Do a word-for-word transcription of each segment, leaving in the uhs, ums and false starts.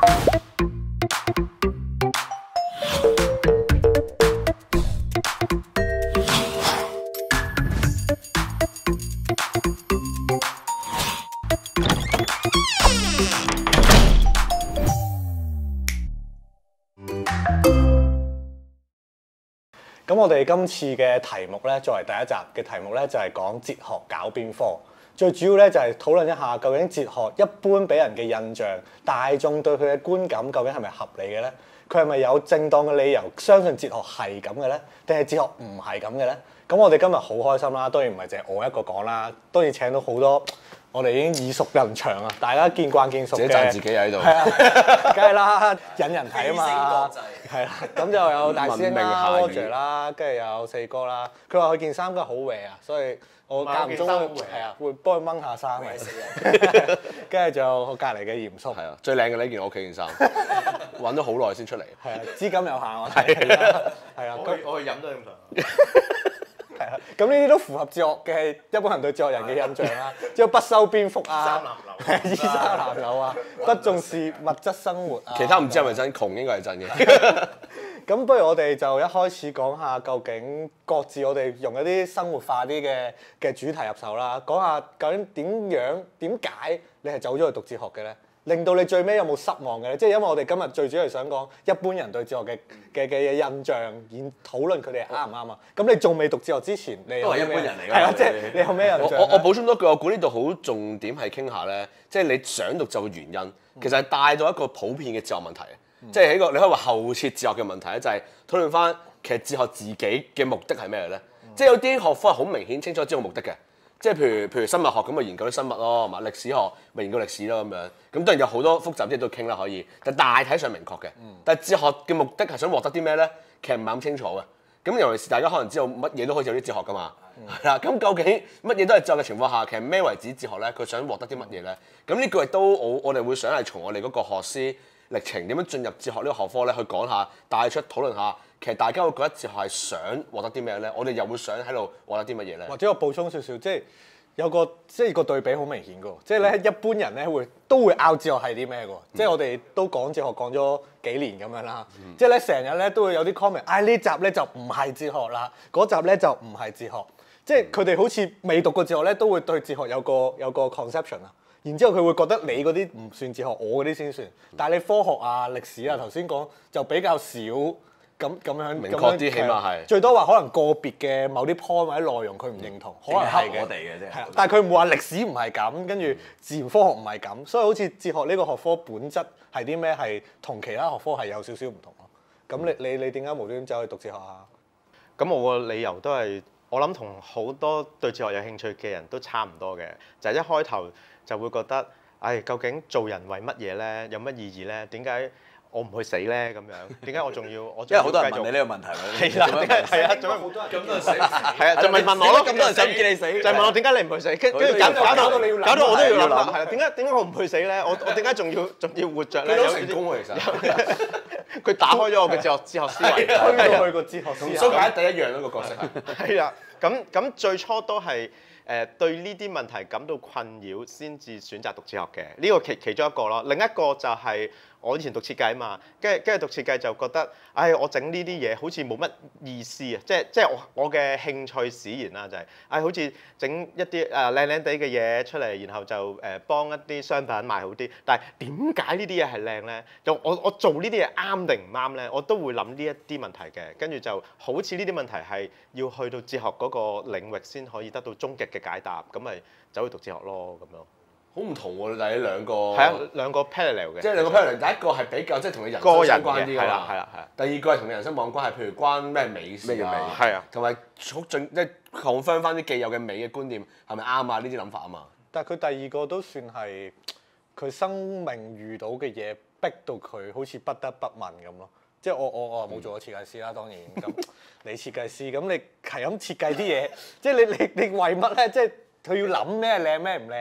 咁我哋今次嘅題目咧，作為第一集嘅題目咧，就係講哲學搞邊科。最主要咧就係討論一下究竟哲學一般俾人嘅印象，大眾對佢嘅觀感究竟係咪合理嘅咧？佢係咪有正當嘅理由相信哲學係咁嘅咧？定係哲學唔係咁嘅咧？咁我哋今日好開心啦，當然唔係淨係我一個講啦，當然請到好多我哋已經耳熟能詳啊，大家見慣見熟嘅。 自己讚自己喺度。 係啊，梗係啦，引人睇啊嘛。係啦，咁就有大師兄啦、Roger 啦，跟住有四哥啦。佢話佢件衫今日好 wear 啊，所以我間唔中係啊，會幫佢掹下衫嘅。跟住仲有我隔離嘅嚴叔。 係啊，最靚嘅呢件我屋企件衫，揾咗好耐先出嚟。 係啊，資金有限我睇。係啊， 我我去飲都咁長。 係啊，咁呢啲都符合哲學嘅一般人對哲學人嘅印象啦，即係不修邊幅啊，衣衫襤褸啊，不重視物質生活啊。 其他唔知係咪真，窮應該係真嘅。 咁不如我哋就一開始講下究竟各自我哋用一啲生活化啲嘅嘅主題入手啦，講下究竟點樣點解你係走咗去讀哲學嘅咧？令到你最尾有冇失望嘅咧？即係因為我哋今日最主要係想講一般人對哲學嘅嘅嘅印象，而討論佢哋啱唔啱啊？咁你仲未讀哲學之前，你都係一般人嚟㗎。 係啊，即係你有咩印象？ 我我補充多句，我估呢度好重點係傾下咧，即係你想讀就嘅原因，其實係帶到一個普遍嘅哲學問題。嗯、即係喺個你可以話後設哲學嘅問題咧，就係討論翻其實哲學自己嘅目的係咩咧？嗯、即係有啲學科係好明顯清楚知道目的嘅。即係譬如譬如生物學咁咪研究啲生物咯，係嘛？歷史學咪研究歷史咯咁樣。咁當然有好多複雜啲都傾啦，可以。但大體上明確嘅。嗯、但係哲學嘅目的係想獲得啲咩咧？其實唔係咁清楚嘅。咁尤其是大家可能知道乜嘢都可以有啲哲學㗎嘛。係啦、嗯。咁究竟乜嘢都係哲學嘅情況下，其實咩為止哲學咧？佢想獲得啲乜嘢咧？咁呢個亦都我我哋會想係從我哋嗰個學師歷程點樣進入哲學呢個學科咧，去講下帶出討論下。其實大家會覺得哲學係想獲得啲咩咧？我哋又會想喺度獲得啲乜嘢咧？或者我補充少少，即係有個即係個對比好明顯嘅喎，即係咧一般人咧會都會拗哲學係啲咩嘅喎，即係我哋都講哲學講咗幾年咁樣啦，嗯、即係咧成日咧都會有啲 comment，唉呢集咧就唔係哲學啦，嗰集咧就唔係哲學，即係佢哋好似未讀過哲學咧都會對哲學有個有個 conception 啊，然之後佢會覺得你嗰啲唔算哲學，我嗰啲先算，但係你科學啊、歷史啊頭先講就比較少。咁咁樣明確啲，起碼係最多話可能個別嘅某啲 point 或者內容佢唔認同，可能係我哋嘅啫。 係啊，但係佢唔會話歷史唔係咁，跟住自然科學唔係咁，所以好似哲學呢個學科本質係啲咩係同其他學科係有少少唔同咯。咁你你你點解無端端走去讀哲學啊？ 咁我個理由都係我諗同好多對哲學有興趣嘅人都差唔多嘅，就係一開頭就會覺得，唉，究竟做人為乜嘢咧？有乜意義咧？點解我唔去死咧咁樣，點解我仲要我？ 因為好多人問你呢個問題咪？ 係啦，係啊，做咩好多人咁多人死？係啊，就咪問我咯，咁多人想見你死，就係問我點解你唔去死？跟跟住搞搞到你要搞到我都要諗，係啊，點解點解我唔去死咧？我我點解仲要仲要活着咧？ 佢都成功喎，其實。 佢打開咗我嘅哲學哲學思維， 推到去個哲學思維。 蘇格拉底一樣咯個角色。 係啦，咁咁最初都係。誒對呢啲問題感到困擾，先至選擇讀哲學嘅，呢個其其中一個咯。另一個就係我以前讀設計啊嘛，跟住跟住讀設計就覺得，唉，我整呢啲嘢好似冇乜意思啊！即係即係我我嘅興趣使然啦，就係，唉，好似整一啲誒靚靚地嘅嘢出嚟，然後就誒幫一啲商品賣好啲。但係點解呢啲嘢係靚咧？就我我做呢啲嘢啱定唔啱咧？我都會諗呢一啲問題嘅。跟住就好似呢啲問題係要去到哲學嗰個領域先可以得到終極嘅解答，咁咪走去讀哲學咯，咁樣。 好唔同喎，但係兩個。係啊，兩個 parallel 嘅。 即係兩個 parallel，第一個係比較即係同你人生相關啲㗎嘛。係啦，係啦，係啦。第二個係同你人生冇關係，譬如關咩美事啊， 係啊， 同埋促進即係 confirm 翻啲既有嘅美嘅觀念係咪啱啊？呢啲諗法啊嘛。 但係佢第二個都算係佢生命遇到嘅嘢，逼到佢好似不得不問咁咯。即係我我我冇做過設計師啦，當然咁你設計師咁你係咁設計啲嘢，即係你你你為乜咧？即係佢要諗咩靚咩唔靚，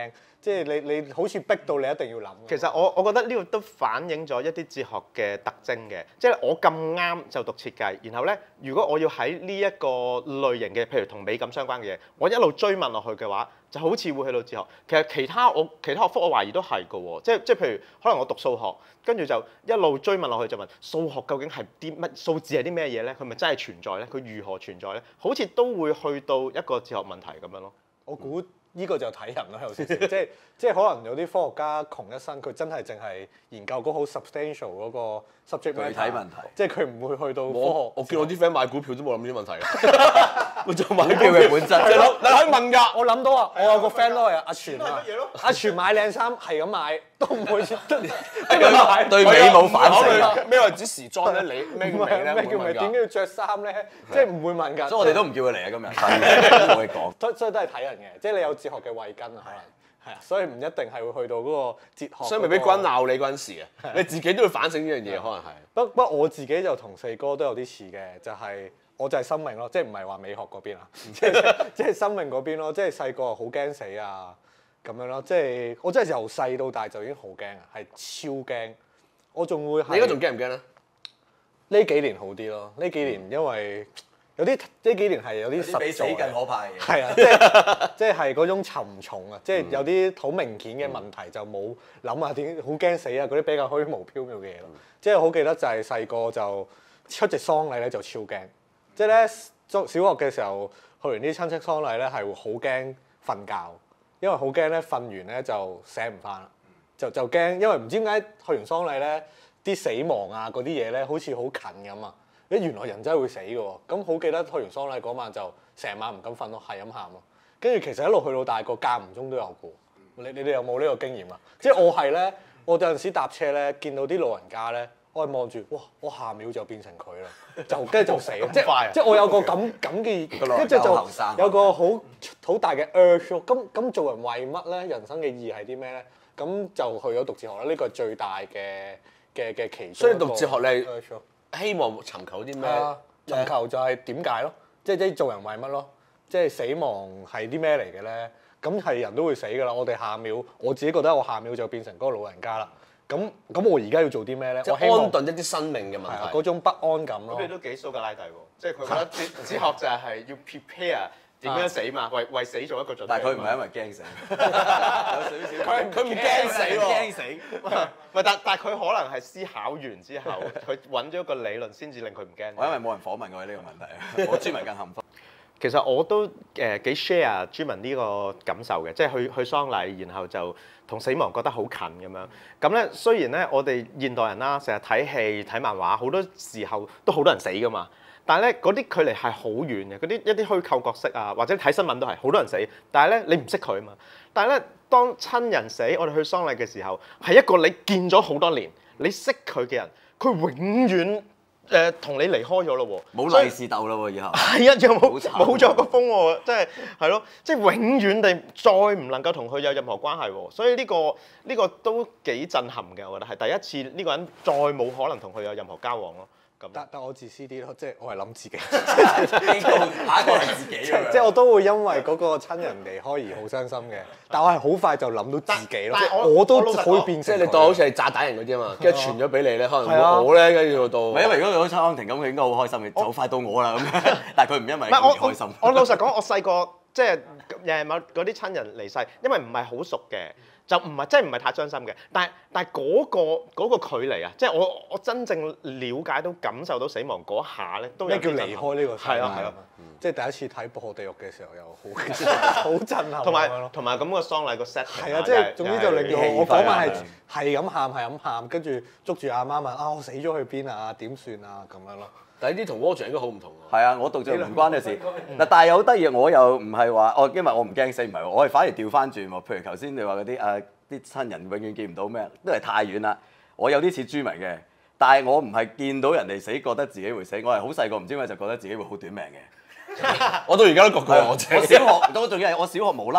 即係你你好似逼到你一定要諗。 其實我我覺得呢個都反映咗一啲哲學嘅特徵嘅，即係我咁啱就讀設計，然後咧，如果我要喺呢一個類型嘅，譬如同美感相關嘅嘢，我一路追問落去嘅話，就好似會去到哲學。其實其他我其他學科我懷疑都係㗎喎，即係即係譬如可能我讀數學，跟住就一路追問落去就問數學究竟係啲乜數字係啲咩嘢咧？佢咪真係存在咧？佢如何存在咧？好似都會去到一個哲學問題咁樣咯。 我估呢個就睇人咯，有少少，即係即係可能有啲科學家窮一生，佢真係淨係研究嗰好 substantial 嗰個 subject matter 具體問題， 即係佢唔會去到科學。 我我見我啲 friend 買股票都冇諗呢啲問題嘅，我就買股票嘅本質係咯，你可以問㗎。 我諗到啊，我有個 friend 咯，阿全啊，阿全買靚衫係咁買，都唔會得買。 對美冇反省啊！ 咩為之時裝咧？你咩叫美咧？ 咩叫美？點解要着衫咧？即係唔會問㗎。 所以我哋都唔叫佢嚟啊！今日冇嘢講。 所所以都係睇人嘅，即係你有哲學嘅慧根啊，可能係啊，所以唔一定係會去到嗰個哲學。 所以未必關鬧你嗰陣時嘅，你自己都要反省呢樣嘢，可能係。 不不過我自己就同四哥都有啲似嘅，就係、是、我就係生命咯，即係唔係話美學嗰邊啊，即係即係生命嗰邊咯，即係細個好驚死啊咁樣咯，即係我真係由細到大就已經好驚啊，係超驚，我仲會係。 你而家仲驚唔驚咧？ 呢幾年好啲咯，呢幾年因為有啲呢幾年係有啲實比死更可怕嘅嘢。 係啊，即係即係係嗰種沉重啊，即係有啲好明顯嘅問題就冇諗啊，點好驚死啊嗰啲比較虛無縹緲嘅嘢咯。即係好記得就係細個就出席喪禮咧就超驚，即係咧小學嘅時候去完啲親戚喪禮咧係會好驚瞓覺，因為好驚咧瞓完咧就醒唔翻啦，就就驚，因為唔知點解去完喪禮咧啲死亡啊嗰啲嘢咧好似好近咁啊！誒原來人真係會死嘅喎，咁好記得去完喪禮嗰晚就成晚唔敢瞓咯，係咁喊咯。跟住其實一路去到大個間唔中都有過。你你哋有冇呢個經驗啊？即係我係咧，我有陣時搭車咧，見到啲老人家咧，我係望住，哇！我下秒就變成佢啦，就跟住就死，即係即係我有個咁咁嘅，跟住就有個好好大嘅 urge。咁咁做人為乜咧？人生嘅意義係啲咩咧？咁就去咗讀哲學啦。呢個係最大嘅嘅嘅其中。 所以讀哲學你希望尋求啲咩？ 尋求就係點解咯，即係即係做人為乜咯？即係死亡係啲咩嚟嘅咧？咁係人都會死㗎啦。我哋下秒，我自己覺得我下秒就變成嗰個老人家啦。咁咁我而家要做啲咩咧？我希望安頓一啲生命嘅問題， 嗰種不安感咯。 咁你都幾蘇格拉底喎，即係佢覺得哲哲學就係要 prepare 點樣死嘛，為為死做一個準備。 但係佢唔係因為驚死，有少少。 佢佢唔驚死喎， 驚死。 唔係，但但係佢可能係思考完之後，佢揾咗一個理論先至令佢唔驚。 我因為冇人訪問我呢個問題，我朱文更幸福。 其實我都誒幾 share 朱文呢個感受嘅，即係去去喪禮，然後就同死亡覺得好近咁樣。咁咧雖然咧我哋現代人啦，成日睇戲睇漫畫，好多時候都好多人死噶嘛。但係咧嗰啲距離係好遠嘅，嗰啲一啲虛構角色啊，或者睇新聞都係好多人死。但係咧你唔識佢啊嘛。但係咧當親人死，我哋去喪禮嘅時候，係一個你見咗好多年，你識佢嘅人，佢永遠。誒同、呃、你離開咗咯喎， 冇利是鬥咯喎，以後係啊，又冇冇咗個風喎，即係係咯，即係永遠地再唔能夠同佢有任何關係喎，所以呢、呢個呢、呢個都幾震撼嘅，我覺得係第一次呢個人再冇可能同佢有任何交往咯。 但但我自私啲咯，即係我係諗自己， 下一個係自己咁樣。 即係我都會因為嗰個親人離開而好傷心嘅，但我係好快就諗到自己咯， 我我都可以變成。 即係你當好似係炸彈人嗰啲啊嘛，跟住傳咗俾你咧，可能啊我咧跟住到。 唔係因為如果佢好似安婷咁，佢應該好開心嘅，就快到我啦咁樣。但係佢唔因為咁而開心。 我我老實講，我細個即係誒某嗰啲親人離世，因為唔係好熟嘅。就唔係真係唔係太傷心嘅，但係但係嗰個嗰個距離啊，即係我我真正了解到感受到死亡嗰下咧，都有咩叫離開呢個？ 係啊係啊， 即係第一次睇《破殼地獄》嘅時候又好好震撼， 同埋同埋咁個喪禮個 set 係啊，即係總之就令到我我嗰晚係係咁喊係咁喊，跟住捉住阿媽問啊我死咗去邊啊點算啊咁樣咯。 但係呢啲同 Roger 應該好唔同喎。 係啊，我讀就唔關你事。嗱，但係有好得意，我又唔係話哦，因為我唔驚死，唔係，我係反而調翻轉喎。譬如頭先你話嗰啲誒啲親人永遠見唔到咩，都係太遠啦。我有啲似朱文嘅，但係我唔係見到人哋死覺得自己會死，我係好細個唔知點解就覺得自己會好短命嘅。 我到而家都覺佢係我我小學都仲要係我小學無啦唔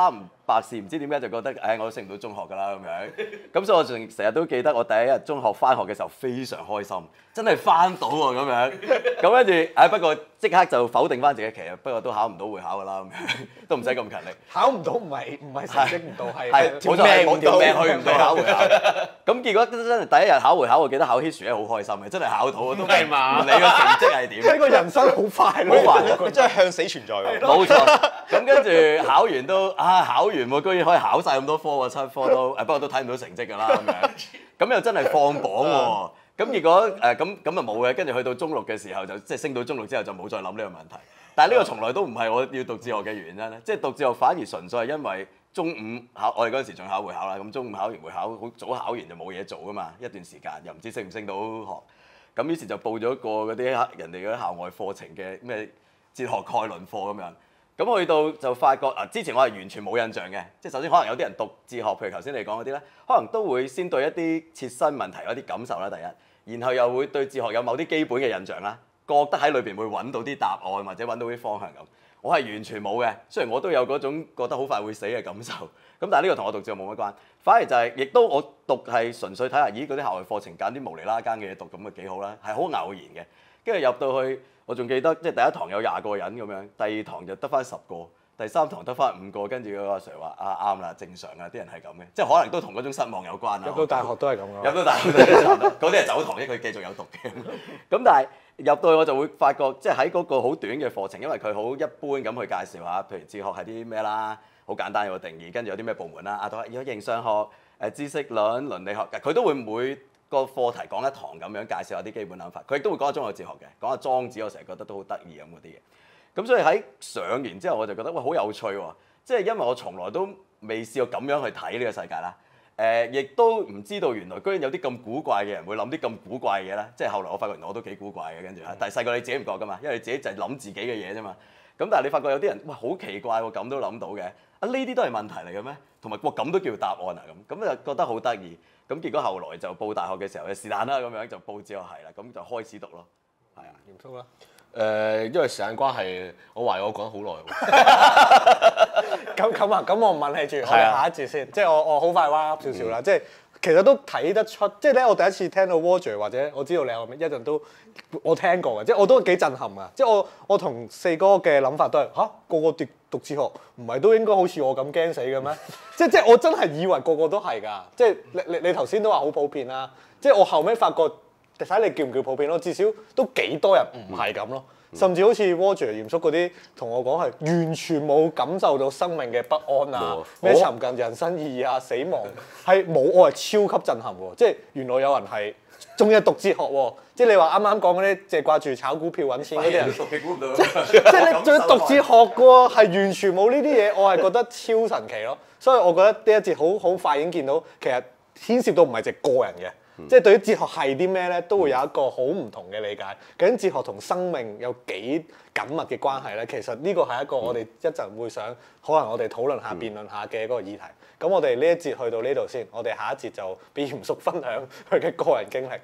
百事唔知點解就覺得，唉，我都升唔到中學㗎啦咁樣。咁所以我仲成日都記得我第一日中學翻學嘅時候非常開心，真係翻到喎咁樣。咁跟住，唉不過即刻就否定翻自己，其實不過都考唔到會考㗎啦咁樣，都唔使咁勤力。 考唔到唔係唔係成績唔到係係冇錯，係條命去唔到考會考。咁結果真係第一日考會考，我記得考 history 咧好開心嘅，真係考到我都唔理個成績係點。 呢個人生好快樂， 好快樂， 真係向死存在喎。 冇錯。咁跟住考完都啊考完喎，居然可以考晒咁多科喎，七科都誒，不過都睇唔到成績㗎啦咁樣。咁又真係放榜喎。咁結果誒咁咁就冇嘅，跟住去到中六嘅時候就即係升到中六之後就冇再諗呢個問題。但係呢個從來都唔係我要讀哲學嘅原因咧，即係讀哲學反而純粹係因為中午考，我哋嗰陣時仲考會考啦，咁中午考完會考，好早考完就冇嘢做㗎嘛，一段時間又唔知升唔升到學，咁於是就報咗個嗰啲人哋嗰啲校外課程嘅咩哲學概論課咁樣。咁去到就發覺啊，之前我係完全冇印象嘅，即係首先可能有啲人讀哲學，譬如頭先你講嗰啲咧，可能都會先對一啲切身問題有啲感受啦，第一，然後又會對哲學有某啲基本嘅印象啦，覺得喺裏邊會揾到啲答案或者揾到啲方向咁。我係完全冇嘅，雖然我都有嗰種覺得好快會死嘅感受，咁但係呢個同我讀哲學冇乜關，反而就係、是、亦都我讀係純粹睇下，咦嗰啲校外課程揀啲無厘啦更嘅嘢讀咁咪幾好啦，係好偶然嘅，跟住入到去。我仲記得，即係第一堂有廿個人咁樣，第二堂就得翻十個，第三堂得翻五個，跟住嗰個阿 Sir 話：啊啱啦，正常啊，啲人係咁嘅，即係可能都同嗰種失望有關啦。 入到大學都係咁嘅。 入到大學都係咁，嗰啲係走堂，因為佢繼續有讀嘅。咁但係入到去我就會發覺，即係喺嗰個好短嘅課程，因為佢好一般咁去介紹下，譬如哲學係啲咩啦，好簡單有個定義，跟住有啲咩部門啦，啊，有形上學、誒知識論、倫理學，佢都會每個課題講一堂咁樣介紹下啲基本諗法，佢亦都會講下中學哲學嘅，講下莊子，我成日覺得都好得意咁嗰啲嘢。咁所以喺上完之後，我就覺得喂好有趣喎，即係因為我從來都未試過咁樣去睇呢個世界啦。誒、呃，亦都唔知道原來居然有啲咁古怪嘅人會諗啲咁古怪嘅嘢啦。即係後來我發覺原來我都幾古怪嘅，跟住但係細個你自己唔覺㗎嘛，因為你自己就係諗自己嘅嘢啫嘛。咁但係你發覺有啲人哇好奇怪喎，咁都諗到嘅，啊呢啲都係問題嚟嘅咩？同埋哇咁都叫答案啊咁，咁就覺得好得意。咁結果後來就報大學嘅時候，是但啦咁樣就報哲學系啦，咁就開始讀咯，係啊， 嚴肅啦。 誒、呃，因為時間關係，我懷疑我講好耐喎。 咁咁啊，咁我唔問你住，我哋下一節先。即係我我好快彎噏少少啦。即係其實都睇得出，即係咧我第一次聽到 Roger 或者我知道你有一陣都我聽過嘅，即係我都幾震撼㗎。即係我我同四哥嘅諗法都係吓，個個讀讀哲學唔係都應該好似我咁驚死嘅咩？即係即係我真係以為個個都係㗎。即係你你你頭先都話好普遍啦。即係我後尾發覺。睇你叫唔叫普遍咯，至少都幾多人唔係咁咯，嗯、甚至好似 Roger 嚴肅嗰啲同我講係完全冇感受到生命嘅不安啊，咩尋近人生意義啊、死亡係冇，我係超級震撼喎！即係原來有人係仲要讀哲學喎，即係你話啱啱講嗰啲淨係掛住炒股票揾錢嗰啲人，即係你仲要讀哲學嘅喎，係完全冇呢啲嘢，我係覺得超神奇咯。所以我覺得呢一節好好快已經見到，其實牽涉到唔係淨係個人嘅。嗯、即係對於哲學係啲咩咧，都會有一個好唔同嘅理解。究竟哲學同生命有幾緊密嘅關係咧？其實呢個係一個我哋一陣會想，可能我哋討論下、辯論下嘅嗰個議題。咁我哋呢一節去到呢度先，我哋下一節就俾嚴肅分享佢嘅個人經歷。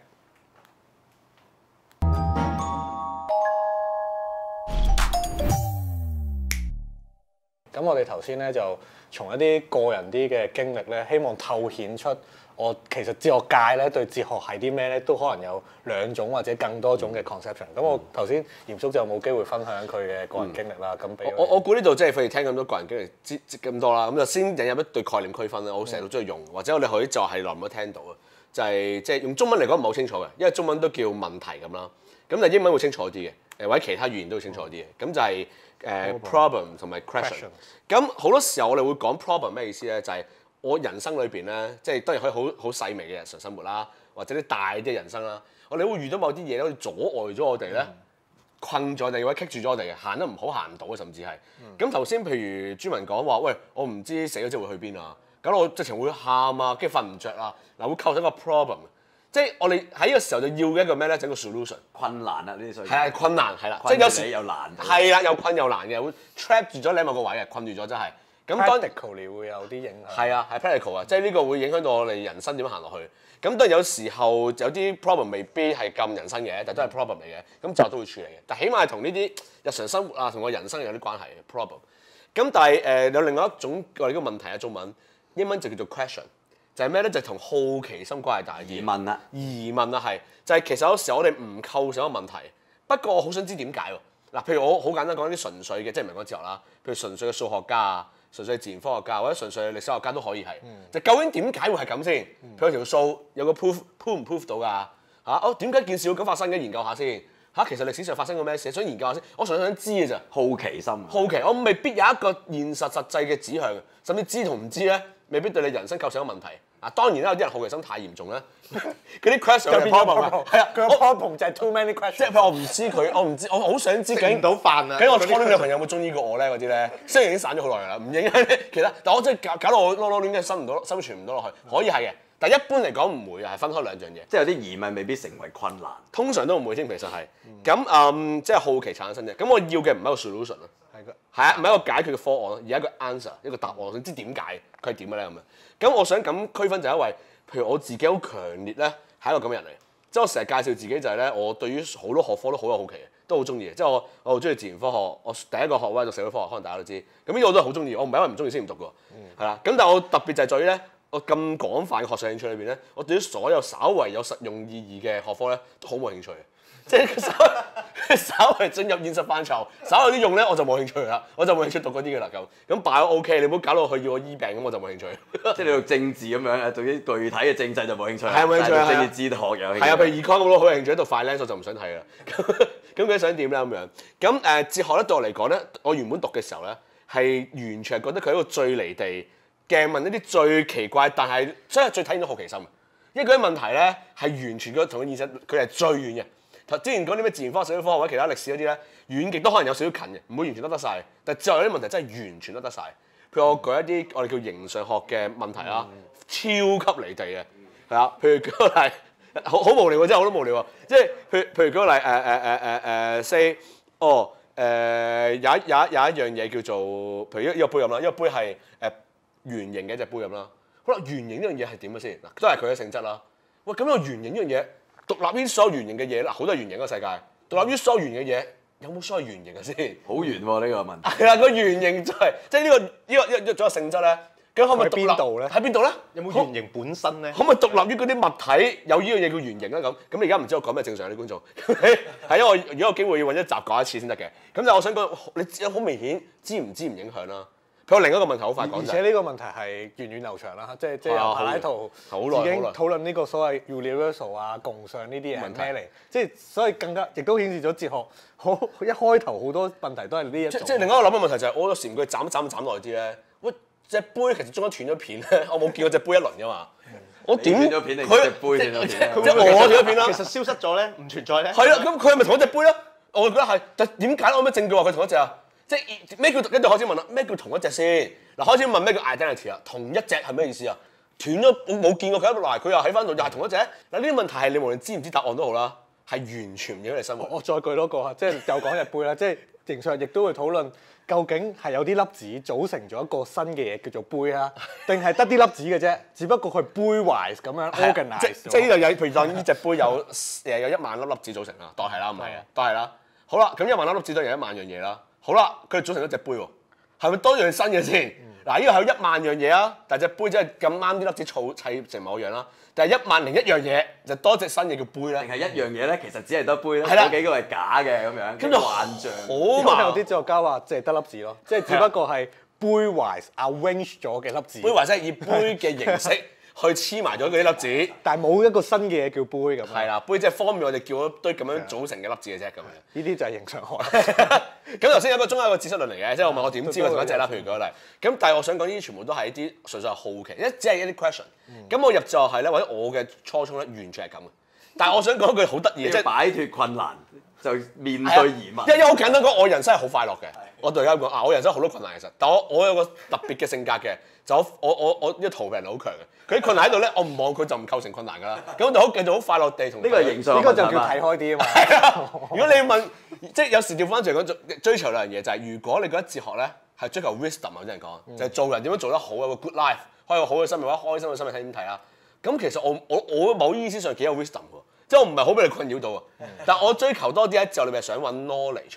咁我哋頭先咧就從一啲個人啲嘅經歷咧，希望透顯出。我其實哲學界咧對哲學係啲咩咧，都可能有兩種或者更多種嘅 conception。咁、嗯、我頭先嚴肅就冇機會分享佢嘅個人經歷啦。咁俾、嗯、 我我估呢度即係費事聽咁多個人經歷知咁多啦，咁就先引入一對概念區分啦。我成日都中意用，或者我哋可以就係耐唔耐聽到啊，就係即係用中文嚟講唔係好清楚嘅，因為中文都叫問題咁啦。咁但係英文會清楚啲嘅，誒或者其他語言都會清楚啲嘅。咁就係誒 problem 同埋 question。咁好多時候我哋會講 problem 咩意思咧？就係、是我人生裏邊咧，即係當然可以好好細微嘅日常生活啦，或者啲大啲嘅人生啦，我哋會遇到某啲嘢咧，好似阻礙咗我哋咧，困咗我哋或者棘住咗我哋嘅，行得唔好行唔到嘅，甚至係。咁頭先譬如朱文講話，喂，我唔知死咗之後會去邊啊，咁我直情會喊啊，跟住瞓唔着啊，嗱會構成一個 problem。即係我哋喺呢個時候就要嘅一個咩咧？整個 solution。困難啊，呢啲所以。係啊，困難係啦，即係有時又難。 係啦，又困又難嘅，會 trap 住咗你喺某個位嘅，困住咗真係。咁當然 practically 會有啲影響。 係啊，係 practical 啊，即係呢個會影響到我哋人生點樣行落去。咁當然有時候有啲 problem 未必係咁人生嘅，但都係 problem 嚟嘅。咁就都會處理嘅。但起碼係同呢啲日常生活啊，同我人生有啲關係嘅 problem。 咁但係誒、呃、有另外一種我哋嘅問題啊，中文英文就叫做 question， 就係咩咧？就係、是、同好奇心關係大啲。 疑問啦， 疑問啊，係就係、是、其實有時候我哋唔構想個問題，不過我好想知點解喎。嗱，譬如我好簡單講啲純粹嘅，即係唔係講哲學啦，譬如純粹嘅數學家啊。純粹自然科學家或者純粹歷史學家都可以係，嗯、就究竟點解會係咁先？佢有條數有個 proof proof 唔 proof 到㗎嚇？哦，點解件事會咁發生嘅？研究下先嚇。其實歷史上發生過咩事？想研究下先。我純粹想知嘅咋。 好奇心。 好奇，我未必有一個現實實際嘅指向，甚至知同唔知咧，未必對你人生構成一個問題。啊，當然啦，有啲人好奇心太嚴重咧，嗰啲 question 就變咗 problem。係啊， 佢個 problem 就係 too many questions。 即係譬如我唔知佢，我唔知，我好想知究竟唔到飯啊！ 究竟我初戀女朋友有冇中意過我咧？嗰啲咧，雖然已經散咗好耐啦，唔影響其他，但我真係搞搞到我囉囉攣嘅生唔到，生存唔到落去，可以係嘅。但係一般嚟講唔會，係分開兩樣嘢。 即係有啲疑問未必成為困難。 通常都唔會添，其實係。咁嗯，即係好奇產生啫。咁我要嘅唔係一個 solution 咯， 係嘅， 係啊，唔係一個解決嘅方案，而係一個 answer，一個答案。我想知點解佢係點嘅咧咁樣。咁我想咁區分就係因為，譬如我自己好強烈咧，係一個咁嘅人嚟。即係我成日介紹自己就係咧，我對於好多學科都好有好奇嘅，都好中意嘅。即係我我好中意自然科學，我第一個學位就社會科學，可能大家都知。咁呢個我都係好中意，我唔係因為唔中意先唔讀嘅，係啦、嗯。咁但係我特別就係在於咧，我咁廣泛嘅學術興趣裏邊咧，我對於所有稍為有實用意義嘅學科咧，都好冇興趣嘅。即係稍微稍微進入現實範疇，稍有啲用咧，我就冇興趣啦，我就冇興趣讀嗰啲嘅啦咁。咁擺都 OK，你唔好搞到佢要我醫病咁，我就冇興趣。 即係你讀政治咁樣，對啲具體嘅政制就冇興趣。 係冇興趣啊！ 政治哲學有興趣。 係啊，譬如 econ 咁咯，好有興趣，讀 finance 我就唔想睇啦。咁佢想點咧咁樣？咁誒哲學咧對我嚟講咧，我原本讀嘅時候咧，係完全係覺得佢係一個最離地嘅問一啲最奇怪，但係真係最體現到好奇心。因為嗰啲問題咧係完全個同佢現實佢係最遠嘅。之前講啲咩自然科學、社會科學或者其他歷史嗰啲咧，遠極都可能有少少近嘅，唔會完全得得晒。但係之後有啲問題真係完全得得晒。譬如我舉一啲我哋叫形上學嘅問題啦，嗯、超級離地嘅，係啊。譬如舉個例，好好無聊喎，真係好多無聊喎。即係譬如譬如舉個例，誒誒誒誒誒 say，哦誒、呃、有一有一有一樣嘢叫做，譬如一一個杯咁啦，一個杯係誒圓形嘅一隻杯咁啦。好啦，圓形呢樣嘢係點嘅先？嗱，都係佢嘅性質啦。喂，咁個圓形呢樣嘢？獨立於所有圓形嘅嘢啦，好多圓形嘅世界。獨立於所有圓形嘅嘢，有冇所謂圓形嘅先？ 好圓喎呢個問題。 係啦，個圓形就係即係呢個呢個一一種性質咧。咁可唔可以獨立喺邊度咧？ 喺邊度咧？ 有冇圓形本身咧？ 可唔可以獨立於嗰啲物體有呢樣嘢叫圓形咧？咁咁你而家唔知我講咩正常啲觀眾係因為我如果有機會要揾一集講一次先得嘅。咁就我想講，你好明顯知唔知唔影響啦。佢有另一個問題好快講就係， 而且呢個問題係源遠流長啦，即係即係由柏拉圖已經討論呢個所謂 universal 啊、共相呢啲嘢係咩嚟？即係所以更加亦都顯示咗哲學好一開頭好多問題都係呢一種。 即即係另一個諗嘅問題就係，我有時唔該斬一斬斬耐啲咧。喂，隻杯其實中間斷咗片咧，我冇見過隻杯一輪噶嘛。我點斷咗片定隻杯斷咗片？ 即係我斷咗片啦。 其實消失咗咧，唔存在咧。 係啦，咁佢係咪同一隻杯咧？我覺得係，但點解我有咩證據話佢同一隻啊？即係咩叫跟住開始問啦？咩叫同一隻先？嗱，開始問咩叫 identity 啊？同一隻係咩意思啊？斷咗我冇見過佢一嚟，佢又喺翻度，又係同一隻。嗱，呢啲問題係你無論知唔知答案都好啦，係完全唔影響你生活。 我再舉多個啊，即係又講隻杯啦，即係形上亦都會討論究竟係有啲粒子組成咗一個新嘅嘢叫做杯啊，定係得啲粒子嘅啫？只不過佢杯 wise 咁樣 organize。 即即係呢度有，譬如當呢隻杯有誒有一萬粒粒子組成啦，當係啦，唔係啊，當係啦。好啦，咁一萬粒粒子都有一萬樣嘢啦。好啦，佢哋組成一隻杯喎，係咪多樣新嘅先？嗱、嗯，呢個係有一萬樣嘢啊，但係隻杯真係咁啱啲粒子湊砌成某樣啦。但係一萬零一樣嘢就多隻新嘢叫杯咧。 定係一樣嘢咧，其實只係得杯咧， 係啦， 有幾個係假嘅咁樣， 跟住幻象。 好麻。 有啲哲學家話，即係得粒子咯，即係只不過係杯 wise arrange 咗嘅粒子。 杯 wise 即係以杯嘅形式去黐埋咗嗰啲粒子， 但係冇一個新嘅嘢叫杯咁。 係啦，杯即係方便我哋叫一堆咁樣組成嘅粒子嘅啫咁樣。 呢啲就係形上學。 咁頭先有一個中間一個知識論嚟嘅，即係我問我點知佢同一隻啦，譬如舉個例。咁但係我想講呢啲全部都係一啲純粹係好奇，一只係一啲 question。咁我入就係咧，或者我嘅初衷咧，完全係咁嘅。但係我想講一句好得意嘅，即係擺脱困難就面對疑問。 因為好簡單講，我人生係好快樂嘅。我對而家講啊，我人生好多困難其實，但我我有個特別嘅性格嘅，就我我我我呢個逃避能力好強嘅。佢啲困難喺度咧，我唔望佢就唔構成困難㗎啦。咁就好繼續好快樂地同呢個係形象， 呢個就叫睇開啲啊嘛。 係啊，如果你問，即係有時調翻轉嚟講，追求兩樣嘢就係，如果你覺得哲學咧係追求 wisdom 啊，有啲人講就係做人點樣做得好，有個 good life，可以有個好嘅生命或者開心嘅生命，睇點睇啦。咁其實我我我某意思上幾有 wisdom 喎，即係我唔係好俾你困擾到啊。但係我追求多啲咧，就你咪想揾 knowledge 咯。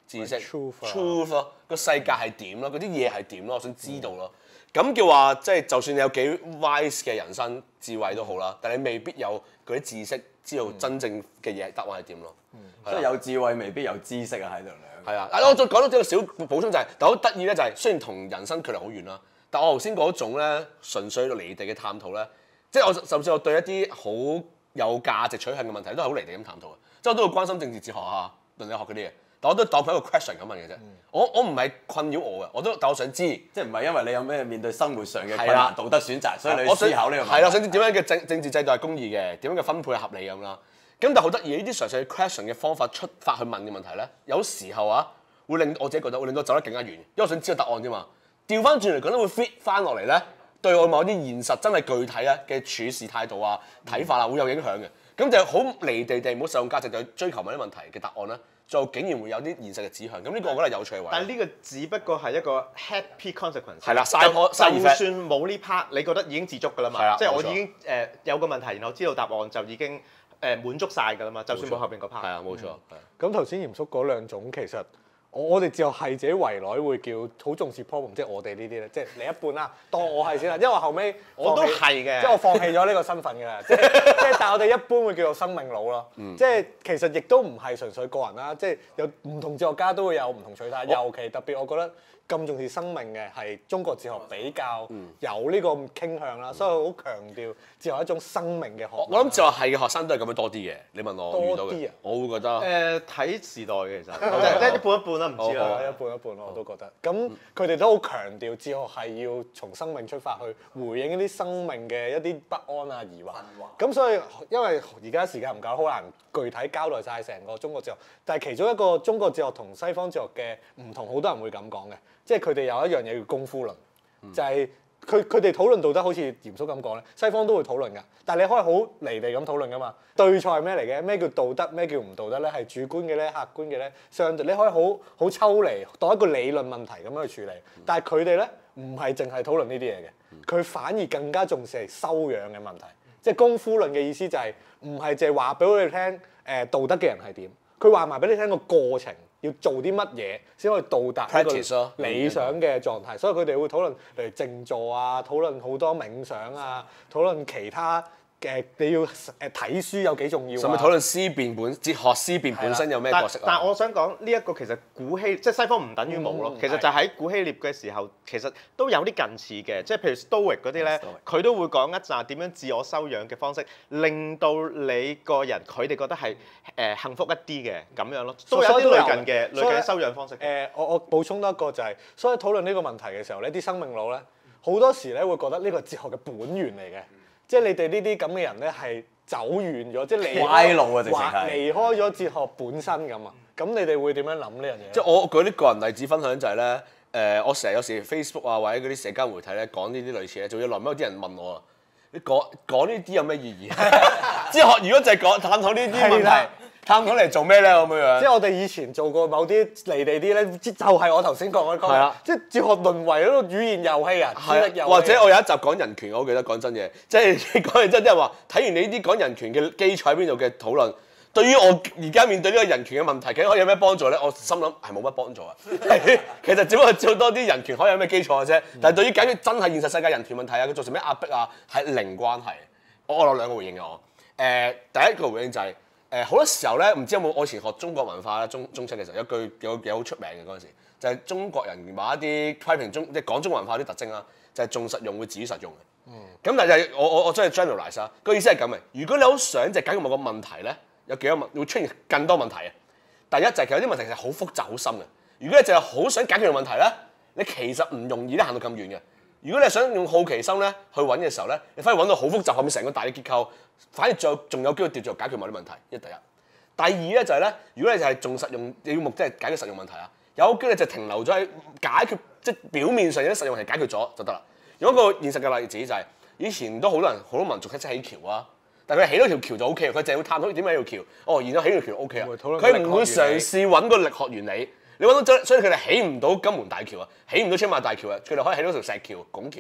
知識 truth 啊 truth 咯，個世界係點咯，嗰啲嘢係點咯，我想知道咯。咁叫話即係就算你有幾 wise 嘅人生智慧都好啦，但你未必有嗰啲知識知道真正嘅嘢答案係點咯。 即係有智慧未必有知識啊喺度兩。 係啊，啊我再講多一個小補充就係、是，但好得意咧就係、是，雖然同人生距離好遠啦，但我頭先嗰種咧純粹離地嘅探討咧，即係我甚至我對一啲好有價值取向嘅問題都係好離地咁探討嘅，即係我都會關心政治哲學啊、倫理學嗰啲嘢，但我都當佢一個 question 咁問嘅啫。嗯、我我唔係困擾我嘅，我都但我想知， 即係唔係因為你有咩面對生活上嘅困係啦難、道德選擇，所以你去思考呢個問題。 係啦，想知點樣嘅政政治制度係公義嘅，點樣嘅分配係合理咁啦。咁但係好得意，呢啲純粹 question 嘅方法出發去問嘅問題咧，有時候啊會令我自己覺得會令到走得更加遠，因為我想知道答案啫嘛。調翻轉嚟講咧，會 fit 翻落嚟咧，對我某啲現實真係具體啊嘅處事態度啊、睇法啊會有影響嘅。咁就好離地地，唔好實用價值就去追求某啲問題嘅答案咧，就竟然會有啲現實嘅指向。咁呢個我覺得係有趣嘅位。 但係呢個只不過係一個 happy consequence。 係啦，side effect 就算冇呢 part，你覺得已經自足㗎啦嘛。 係啦即係我冇錯已經誒、呃、有個問題，然後知道答案就已經誒、呃、滿足晒㗎啦嘛。就算冇後邊嗰 part。 係啊，冇錯。 咁頭先嚴叔嗰兩種其實我我哋哲學系自己圍內會叫好重視 problem，即係我哋呢啲咧，即係你一半啦，當我係先啦，因為我後尾我都係嘅， 即係我放棄咗呢個身份㗎啦，即係即係但係我哋一般會叫做生命佬咯， 嗯、 即係其實亦都唔係純粹個人啦，即係有唔同哲學家都會有唔同取態， 我尤其特別我覺得咁重視生命嘅係中國哲學比較有呢個傾向啦，嗯、所以好強調哲學係一種生命嘅學問。 我諗哲學系嘅學生都係咁樣多啲嘅，你問我遇到嘅， 多啲啊我會覺得誒睇、呃、時代嘅其實，即係一半一半啦，唔知係啦。 一半一半咯，我都覺得。咁佢哋都好強調哲學係要從生命出發去回應一啲生命嘅一啲不安啊、疑惑。咁所以因為而家時間唔夠，好難具體交代晒成個中國哲學。但係其中一個中國哲學同西方哲學嘅唔同，好多人會咁講嘅，即係佢哋有一樣嘢叫功夫論，嗯、就係佢佢哋討論道德好似嚴肅咁講咧，西方都會討論㗎。但係你可以好離地咁討論㗎嘛。對錯係咩嚟嘅？咩叫道德？咩叫唔道德咧？係主觀嘅咧，客觀嘅咧，相對你可以好好抽離，當一個理論問題咁樣去處理。但係佢哋咧唔係淨係討論呢啲嘢嘅，佢反而更加重視係修養嘅問題。即係功夫論嘅意思就係唔係淨係話俾我哋聽誒道德嘅人係點，佢話埋俾你聽個過程。要做啲乜嘢先可以到達一個理想嘅狀態，所以佢哋會討論例如靜坐啊，討論好多冥想啊，討論其他嘅你要誒睇書有幾重要啊， 甚至討論思辨本哲學思辨本身有咩角色啊？ 但係我想講呢一個其實古希即係西方唔等於冇咯， 嗯、 其實就喺古希臘嘅時候，其實都有啲近似嘅，即係譬如 Stoic 嗰啲咧，佢都會講一紮點樣自我修養嘅方式，令到你個人佢哋覺得係誒、呃、幸福一啲嘅咁樣咯，都有啲類近嘅類近嘅修養方式。誒、 呃，我我補充多一個就係、是，所以討論呢個問題嘅時候咧，啲生命佬咧好多時咧會覺得呢個哲學嘅本源嚟嘅。即係你哋呢啲咁嘅人咧，係走遠咗，即係離歪路啊！直情係離開咗哲學本身咁啊。咁你哋會點樣諗呢樣嘢？ 即係我舉啲個人例子分享就係、是、咧，誒、呃，我成日有時 Facebook 啊或者嗰啲社交媒體咧講呢啲類似咧，仲要臨尾有啲人問我啊，你講講呢啲有咩意義？哲學如果就係講探討呢啲問題。探討嚟做咩咧咁樣樣？ 即係我哋以前做過某啲離地啲咧，就係我頭先講嗰個。係啊。即係哲學淪為嗰個語言遊戲啊，智力遊戲。 或者我有一集講人權，我記得講真嘢，即係講完之後啲人話睇完你呢啲講人權嘅基礎喺邊度嘅討論，對於我而家面對呢個人權嘅問題，究竟可以有咩幫助咧？我心諗係冇乜幫助啊。其實只不過照多啲人權可以有咩基礎嘅啫。但係對於解決真係現實世界人權問題啊，佢造成咩壓迫啊，係零關係。我我有兩個回應嘅我。誒、呃，第一個回應就係、是。誒好、呃、多時候咧，唔知有冇我以前學中國文化啦，中中七嘅時候有句有有好出名嘅嗰陣時，就係、是、中國人話一啲批評中即係講中國文化啲特徵啦，就係、是、重實用會止於實用嘅。嗯。咁但係就係我我我將佢 generalize 啦，個意思係咁嘅。如果你好想就解決某個問題咧，有幾多問會出現更多問題啊？第一就係、是、其實有啲問題其實好複雜好深嘅。如果你淨係好想解決個問題咧，你其實唔容易咧行到咁遠嘅。如果你係想用好奇心咧去揾嘅時候咧，你反而揾到好複雜後面成個大嘅結構。反而仲仲有機會跌咗解決某啲問題，一第一。第二咧就係、是、咧，如果你就係重實用，你要目的係解決實用問題啊，有機會就停留咗喺解決，即係表面上有啲實用問題解決咗就得啦。用一個現實嘅例子就係、是，以前都好多人好多民族識起橋啊，但係佢起咗條橋就 O K，佢淨係會探討點解起條橋，哦，然後起條橋 O K 啊，佢唔會嘗試揾個力學原理。你揾到所以佢哋起唔到金門大橋啊，起唔到青馬大橋啊，佢哋可以起到條石橋、拱橋。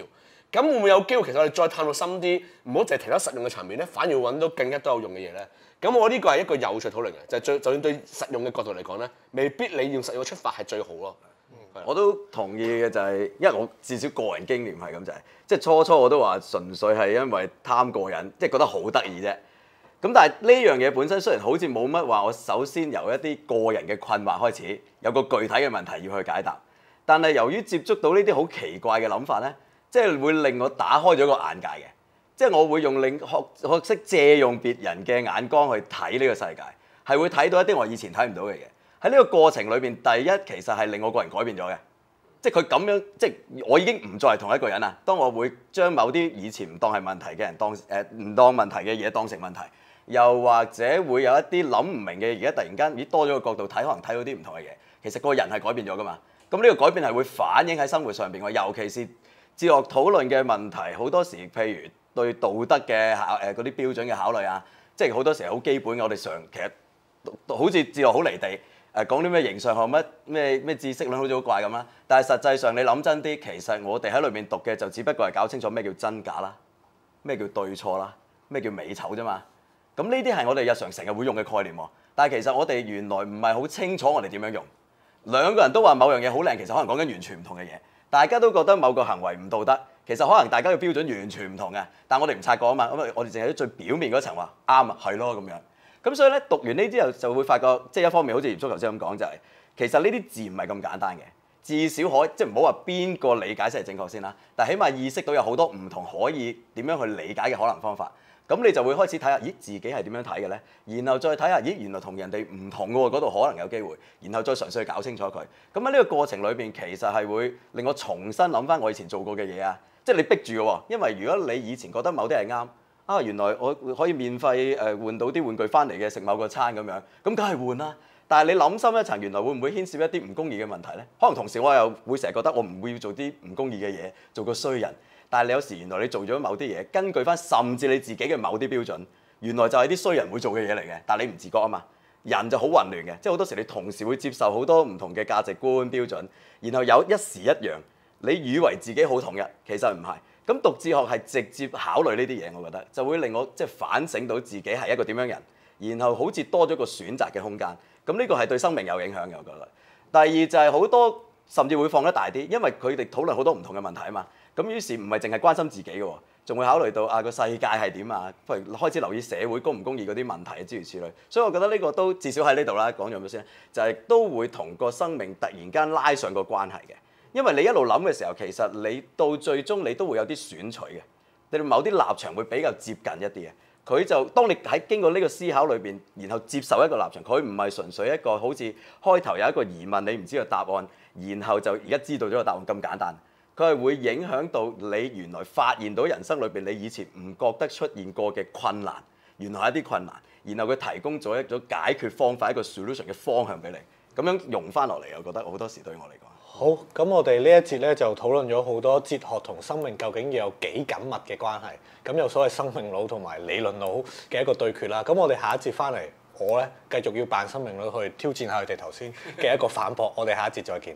咁會唔會有機會其實我哋再探到深啲，唔好淨係停喺實用嘅層面咧，反而會揾到更加多有用嘅嘢咧？咁我呢個係一個有趣討論嘅，就係、最就算對實用嘅角度嚟講咧，未必你用實用嘅出發係最好咯。 嗯、我都同意嘅就係、因為我至少個人經驗係咁就係、即係初初我都話純粹係因為貪過癮，即係覺得好得意啫。咁但係呢樣嘢本身雖然好似冇乜話，我首先由一啲個人嘅困惑開始，有個具體嘅問題要去解答。但係由於接觸到呢啲好奇怪嘅諗法咧，即係會令我打開咗個眼界嘅。即係我會用令學學識借用別人嘅眼光去睇呢個世界，係會睇到一啲我以前睇唔到嘅嘢。喺呢個過程裏邊，第一其實係令我個人改變咗嘅。即係佢咁樣，即係我已經唔再係同一個人啦。當我會將某啲以前唔當係問題嘅人當誒唔、呃、當問題嘅嘢當成問題，又或者會有一啲諗唔明嘅，而家突然間咦多咗個角度睇，可能睇到啲唔同嘅嘢。其實個人係改變咗噶嘛。咁呢個改變係會反映喺生活上邊喎，尤其是哲學討論嘅問題，好多時譬如對道德嘅考誒嗰啲標準嘅考慮啊，即係好多時係好基本嘅。我哋常其實好似哲學好離地，誒講啲咩形上學乜咩咩知識論好似好怪咁啦。但係實際上你諗真啲，其實我哋喺裏面讀嘅就只不過係搞清楚咩叫真假啦，咩叫對錯啦，咩叫美醜啫嘛。咁呢啲係我哋日常成日會用嘅概念喎。但係其實我哋原來唔係好清楚我哋點樣用。兩個人都話某樣嘢好靚，其實可能講緊完全唔同嘅嘢。大家都覺得某個行為唔道德，其實可能大家嘅標準完全唔同嘅，但我哋唔察覺啊嘛。咁我哋淨係喺最表面嗰層話啱啊，係咯咁樣。咁所以咧讀完呢之後就會發覺，即係一方面好似嚴叔頭先咁講就係、是，其實呢啲字唔係咁簡單嘅，至少可即係唔好話邊個理解先係正確先啦。但係起碼意識到有好多唔同可以點樣去理解嘅可能方法。咁你就會開始睇下，咦自己係點樣睇嘅咧？然後再睇下，咦原來同人哋唔同嘅喎，嗰度可能有機會。然後再嘗試去搞清楚佢。咁喺呢個過程裏邊，其實係會令我重新諗翻我以前做過嘅嘢啊！即係你逼住嘅喎，因為如果你以前覺得某啲係啱，啊原來我可以免費誒換到啲玩具翻嚟嘅食某個餐咁樣，咁梗係換啦。但係你諗深一層，原來會唔會牽涉一啲唔公義嘅問題咧？可能同時我又會成日覺得我唔會要做啲唔公義嘅嘢，做個衰人。但係你有時原來你做咗某啲嘢，根據翻甚至你自己嘅某啲標準，原來就係啲衰人會做嘅嘢嚟嘅。但係你唔自覺啊嘛，人就好混亂嘅，即係好多時你同時會接受好多唔同嘅價值觀標準，然後有一時一樣，你以為自己好統一，其實唔係。咁讀哲學係直接考慮呢啲嘢，我覺得就會令我即係反省到自己係一個點樣人，然後好似多咗個選擇嘅空間。咁呢個係對生命有影響嘅，我覺得。第二就係好多甚至會放得大啲，因為佢哋討論好多唔同嘅問題啊嘛。咁於是唔係淨係關心自己嘅喎，仲會考慮到啊個世界係點啊，不如開始留意社會公唔公義嗰啲問題諸如此類。所以我覺得呢個都至少喺呢度啦，講咗咩先？就係、是、都會同個生命突然間拉上個關係嘅。因為你一路諗嘅時候，其實你到最終你都會有啲選取嘅，你某啲立場會比較接近一啲嘅。佢就當你喺經過呢個思考裏邊，然後接受一個立場，佢唔係純粹一個好似開頭有一個疑問，你唔知個答案，然後就而家知道咗個答案咁簡單。佢係會影響到你原來發現到人生裏邊你以前唔覺得出現過嘅困難，原來係一啲困難，然後佢提供咗一種解決方法，一個 solution 嘅方向俾你，咁樣用翻落嚟，我覺得好多時對我嚟講。 好，咁我哋呢一節咧就討論咗好多哲學同生命究竟要有幾緊密嘅關係，咁有所謂生命佬同埋理論佬嘅一個對決啦。咁我哋下一節翻嚟，我咧繼續要扮生命佬去挑戰下佢哋頭先嘅一個反駁。我哋下一節再見。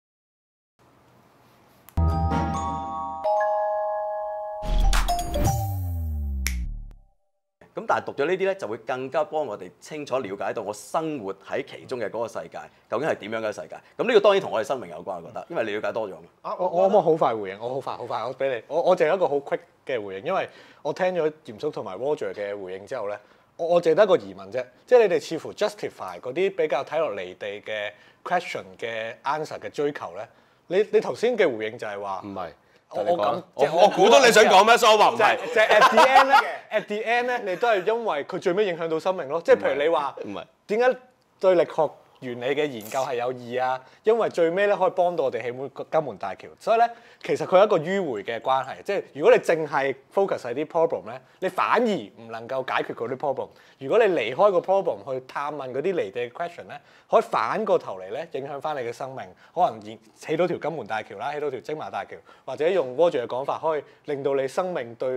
咁但係讀咗呢啲咧，就會更加幫我哋清楚了解到我生活喺其中嘅嗰個世界究竟係點樣嘅世界。咁呢個當然同我哋生命有關，我覺得，因為你了解多咗嘛。 啊，我我可唔可以好快回應？我好快好快，我俾你。我我淨係一個好 quick 嘅回應，因為我聽咗嚴叔同埋 Roger 嘅回應之後咧，我我淨係得一個疑問啫，即係你哋似乎 justify 嗰啲比較睇落離地嘅 question 嘅 answer 嘅追求咧，你你頭先嘅回應就係話唔係。 我我咁， 即係我估到你想講咩，所以我話唔係。 就係 at the end 咧，at the end 咧，你都係因為佢最尾影響到生命咯。即係譬如你話， 唔係點解對力學原理嘅研究係有意義啊？因為最尾咧可以幫到我哋起滿金門大橋。所以咧，其實佢係一個迂迴嘅關係。即係如果你淨係 focus 喺啲 problem 咧，你反而唔能夠解決嗰啲 problem。如果你離開個 problem 去探問嗰啲離地嘅 question 咧，可以反過頭嚟咧影響翻你嘅生命，可能起到條金門大橋啦，起到條青馬大橋，或者用 Roger 嘅講法，可以令到你生命對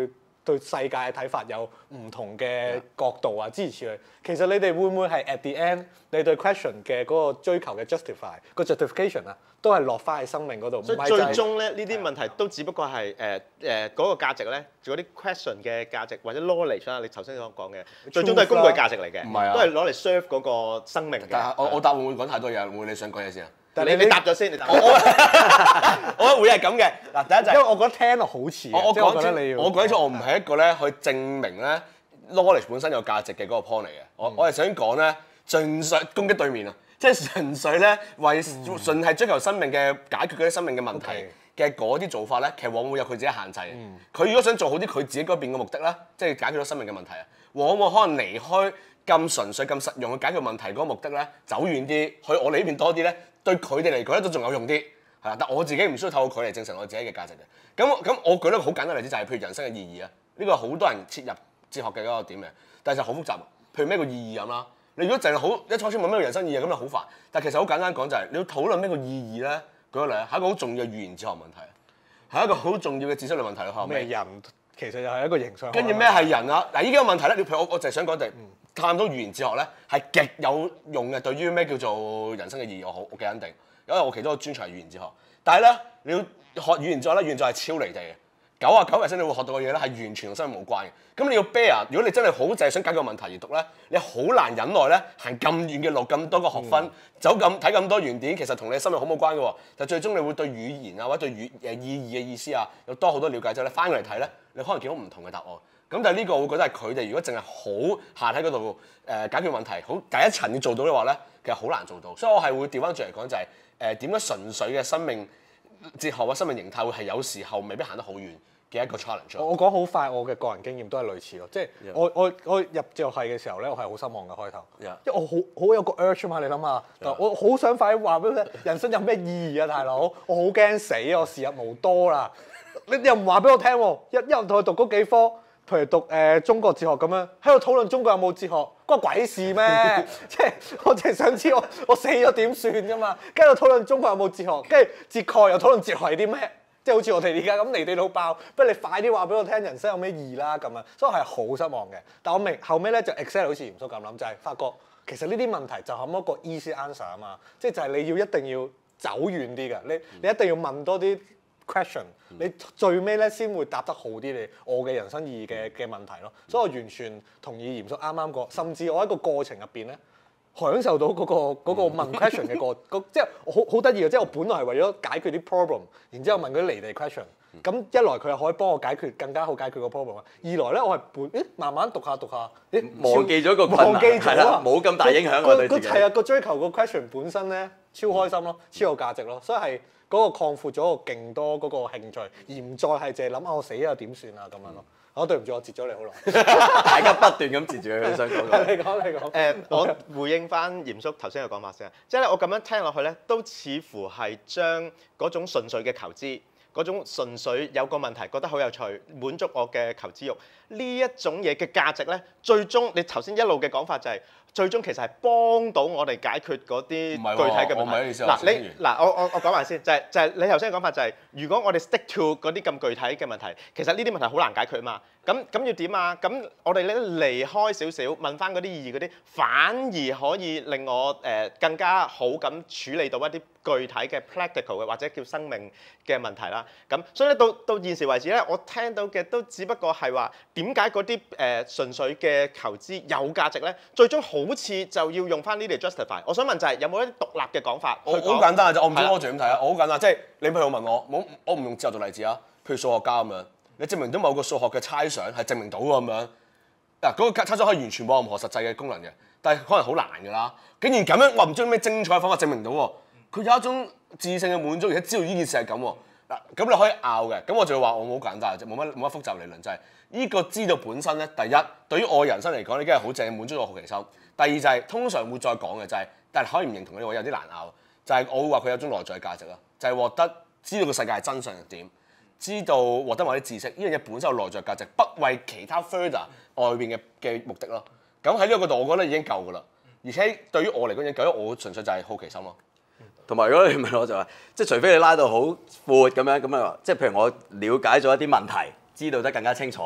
對世界嘅睇法有唔同嘅角度啊，諸如此類。其實你哋會唔會係 at the end，你對 question 嘅嗰個追求嘅 justify 個 justification 啊，都係落翻喺生命嗰度？ 所以最終咧，呢啲問題都只不過係誒誒嗰個價值咧，嗰啲 question 嘅價值或者 knowledge 啦，你頭先所講嘅，最終都係工具價值嚟嘅， 唔係啊都係攞嚟 serve 嗰個生命嘅。 但係我我答會唔會講太多嘢？會唔會你想講嘢先啊？ 但係你你答咗先，你答。我我會係咁嘅。嗱，第一就係因為我覺得聽落好似嘅， 我我即係我講清覺得你要我講清楚，我唔係一個咧去證明咧 knowledge 本身有價值嘅嗰個 point 嚟嘅。我我係想講咧，盡粹攻擊對面啊，即係純粹咧為純係追求生命嘅解決嗰啲生命嘅問題嘅嗰啲做法咧，其實往往會有佢自己限制嘅。佢如果想做好啲佢自己嗰邊嘅目的咧，即係解決咗生命嘅問題啊，往往可能離開咁純粹、咁實用去解決問題嗰個目的咧，走遠啲，去我哋呢邊多啲咧，對佢哋嚟講咧都仲有用啲。係啦，但我自己唔需要透過佢嚟證實我自己嘅價值嘅。咁咁，我舉一個好簡單例子就係譬如人生嘅意義啊，呢個係好多人切入哲學嘅嗰個點嘅，但係就好複雜。譬如咩個意義咁啦，你如果淨係好一初先問咩個人生意義咁就好煩。但係其實好簡單講就係你要討論咩個意義咧，舉個例係一個好重要嘅語言哲學問題，係一個好重要嘅知識類問題咯。後尾咩人其實又係一個形象。 跟住咩係人啊？嗱，依家個問題咧，你譬如我我就係想講就係探討語言哲學咧係極有用嘅，對於咩叫做人生嘅意義，我好我幾肯定。因為我其中一個專長係語言哲學，但係咧你要學語言哲學咧，語言哲學係超離地嘅，九啊九 percent 你會學到嘅嘢咧係完全同生命無關嘅。咁你要 bear，如果你真係好淨係想解決個問題而讀咧，你好難忍耐咧行咁遠嘅路，咁多個學分，嗯、走咁睇咁多原典，其實同你生命好冇關嘅喎。但最終你會對語言啊或者對語誒意義嘅意思啊有多好多了解之後咧，翻過嚟睇咧，你可能見到唔同嘅答案。咁但係呢個我覺得係佢哋如果淨係好限喺嗰度誒解決問題，好第一層要做到嘅話咧，其實好難做到。所以我係會調翻轉嚟講就係、是。誒點解純粹嘅生命哲學或生命形態會係有時候未必行得好遠嘅一個 challenge？ 我講好快，我嘅個人經驗都係類似咯，即係 Yeah. 我我我入哲學系嘅時候咧，我係好失望嘅開頭，Yeah. 因為我好好有個 urge 嘛，你諗下，但 Yeah. 我好想快啲話俾你聽，人生有咩意義啊，大佬？我好驚死啊，我時日無多啦，你又唔話俾我聽喎，一一路同佢讀嗰幾科。譬如讀誒、呃、中國哲學咁樣，喺度討論中國有冇哲學，關鬼事咩？即係我淨係想知我我死咗點算㗎嘛？跟住討論中國有冇哲學，跟住哲學又討論哲學係啲咩？即係好似我哋而家咁離地老爆，不如你快啲話俾我聽人生有咩意義啦咁啊！所以我係好失望嘅。但我明後尾咧就 exactly 好似嚴叔咁諗，就係、是、發覺其實呢啲問題就係一個 easy answer 啊嘛，即係就係你要一定要走遠啲嘅，你你一定要問多啲。question，你最尾咧先會答得好啲你我嘅人生意義嘅嘅問題咯，所以我完全同意嚴叔啱啱講，甚至我喺個過程入邊咧享受到嗰、嗰個嗰個問 question 嘅過，即係我好好得意嘅，即係我本來係為咗解決啲 problem，然之後問嗰啲離地 question，咁一來佢又可以幫我解決更加好解決個 problem，二來咧我係本誒慢慢讀下讀下，誒忘記咗個困難， 忘記咗啊， 冇咁大影響我對自己。 係啊，個追求個 question 本身咧超開心咯，超有價值咯，所以係。嗰個擴闊咗個勁多嗰個興趣，而唔再係淨係諗下我死啊點算啊咁樣咯。我對唔住，我截咗你好耐。 大家不斷咁截住佢，佢想講嘅。 你講你講。 誒，我回應翻嚴叔頭先嘅講法先，即係咧我咁樣聽落去咧，都似乎係將嗰種純粹嘅求知，嗰種純粹有個問題覺得好有趣，滿足我嘅求知慾，呢一種嘢嘅價值咧，最終你頭先一路嘅講法就係、是。最終其實係幫到我哋解決嗰啲具體嘅問題。嗱你嗱我我我講埋先，就係、是、就係、是、你頭先嘅講法就係、是，如果我哋 stick to 嗰啲咁具體嘅問題，其實呢啲問題好難解決啊嘛。咁咁要點啊？咁我哋咧離開少少，問翻嗰啲意義嗰啲，反而可以令我誒、呃、更加好咁處理到一啲具體嘅 practical 嘅或者叫生命嘅問題啦。咁所以咧到到現時為止咧，我聽到嘅都只不過係話點解嗰啲誒純粹嘅求知有價值咧？最終好。好似就要用翻呢啲嚟 justify。我想問就係有冇一啲獨立嘅講法？ 我好簡單嘅啫，我唔知我仲點睇啊！我好簡單，即係你譬如問我，我我唔用哲學做例子啊。譬如數學家咁樣，你證明到某個數學嘅猜想係證明到咁樣嗱，嗰個猜想可以完全冇任何實際嘅功能嘅，但係可能好難㗎啦。竟然咁樣，我唔知咩精彩嘅方法證明到喎，佢有一種自性嘅滿足，而且知道呢件事係咁喎嗱，咁你可以拗嘅。咁我就會話我好簡單嘅啫，冇乜冇乜複雜理論，就係呢個知道本身咧，第一對於我人生嚟講，已經係好正滿足我好奇心。第二就係、是、通常會再講嘅就係、是，但係可以唔認同呢個有啲難拗，就係、是、我會話佢有種內在價值啦，就係、是、獲得知道個世界係真相係點，知道獲得某啲知識，呢樣嘢本身有內在價值，不為其他 further 外邊嘅嘅目的咯。咁喺呢個度，我覺得已經夠㗎啦。而且對於我嚟講，已經夠，我純粹就係好奇心咯。 同埋如果你問我就話，即係除非你拉到好闊咁樣咁樣，即係譬如我了解咗一啲問題，知道得更加清楚。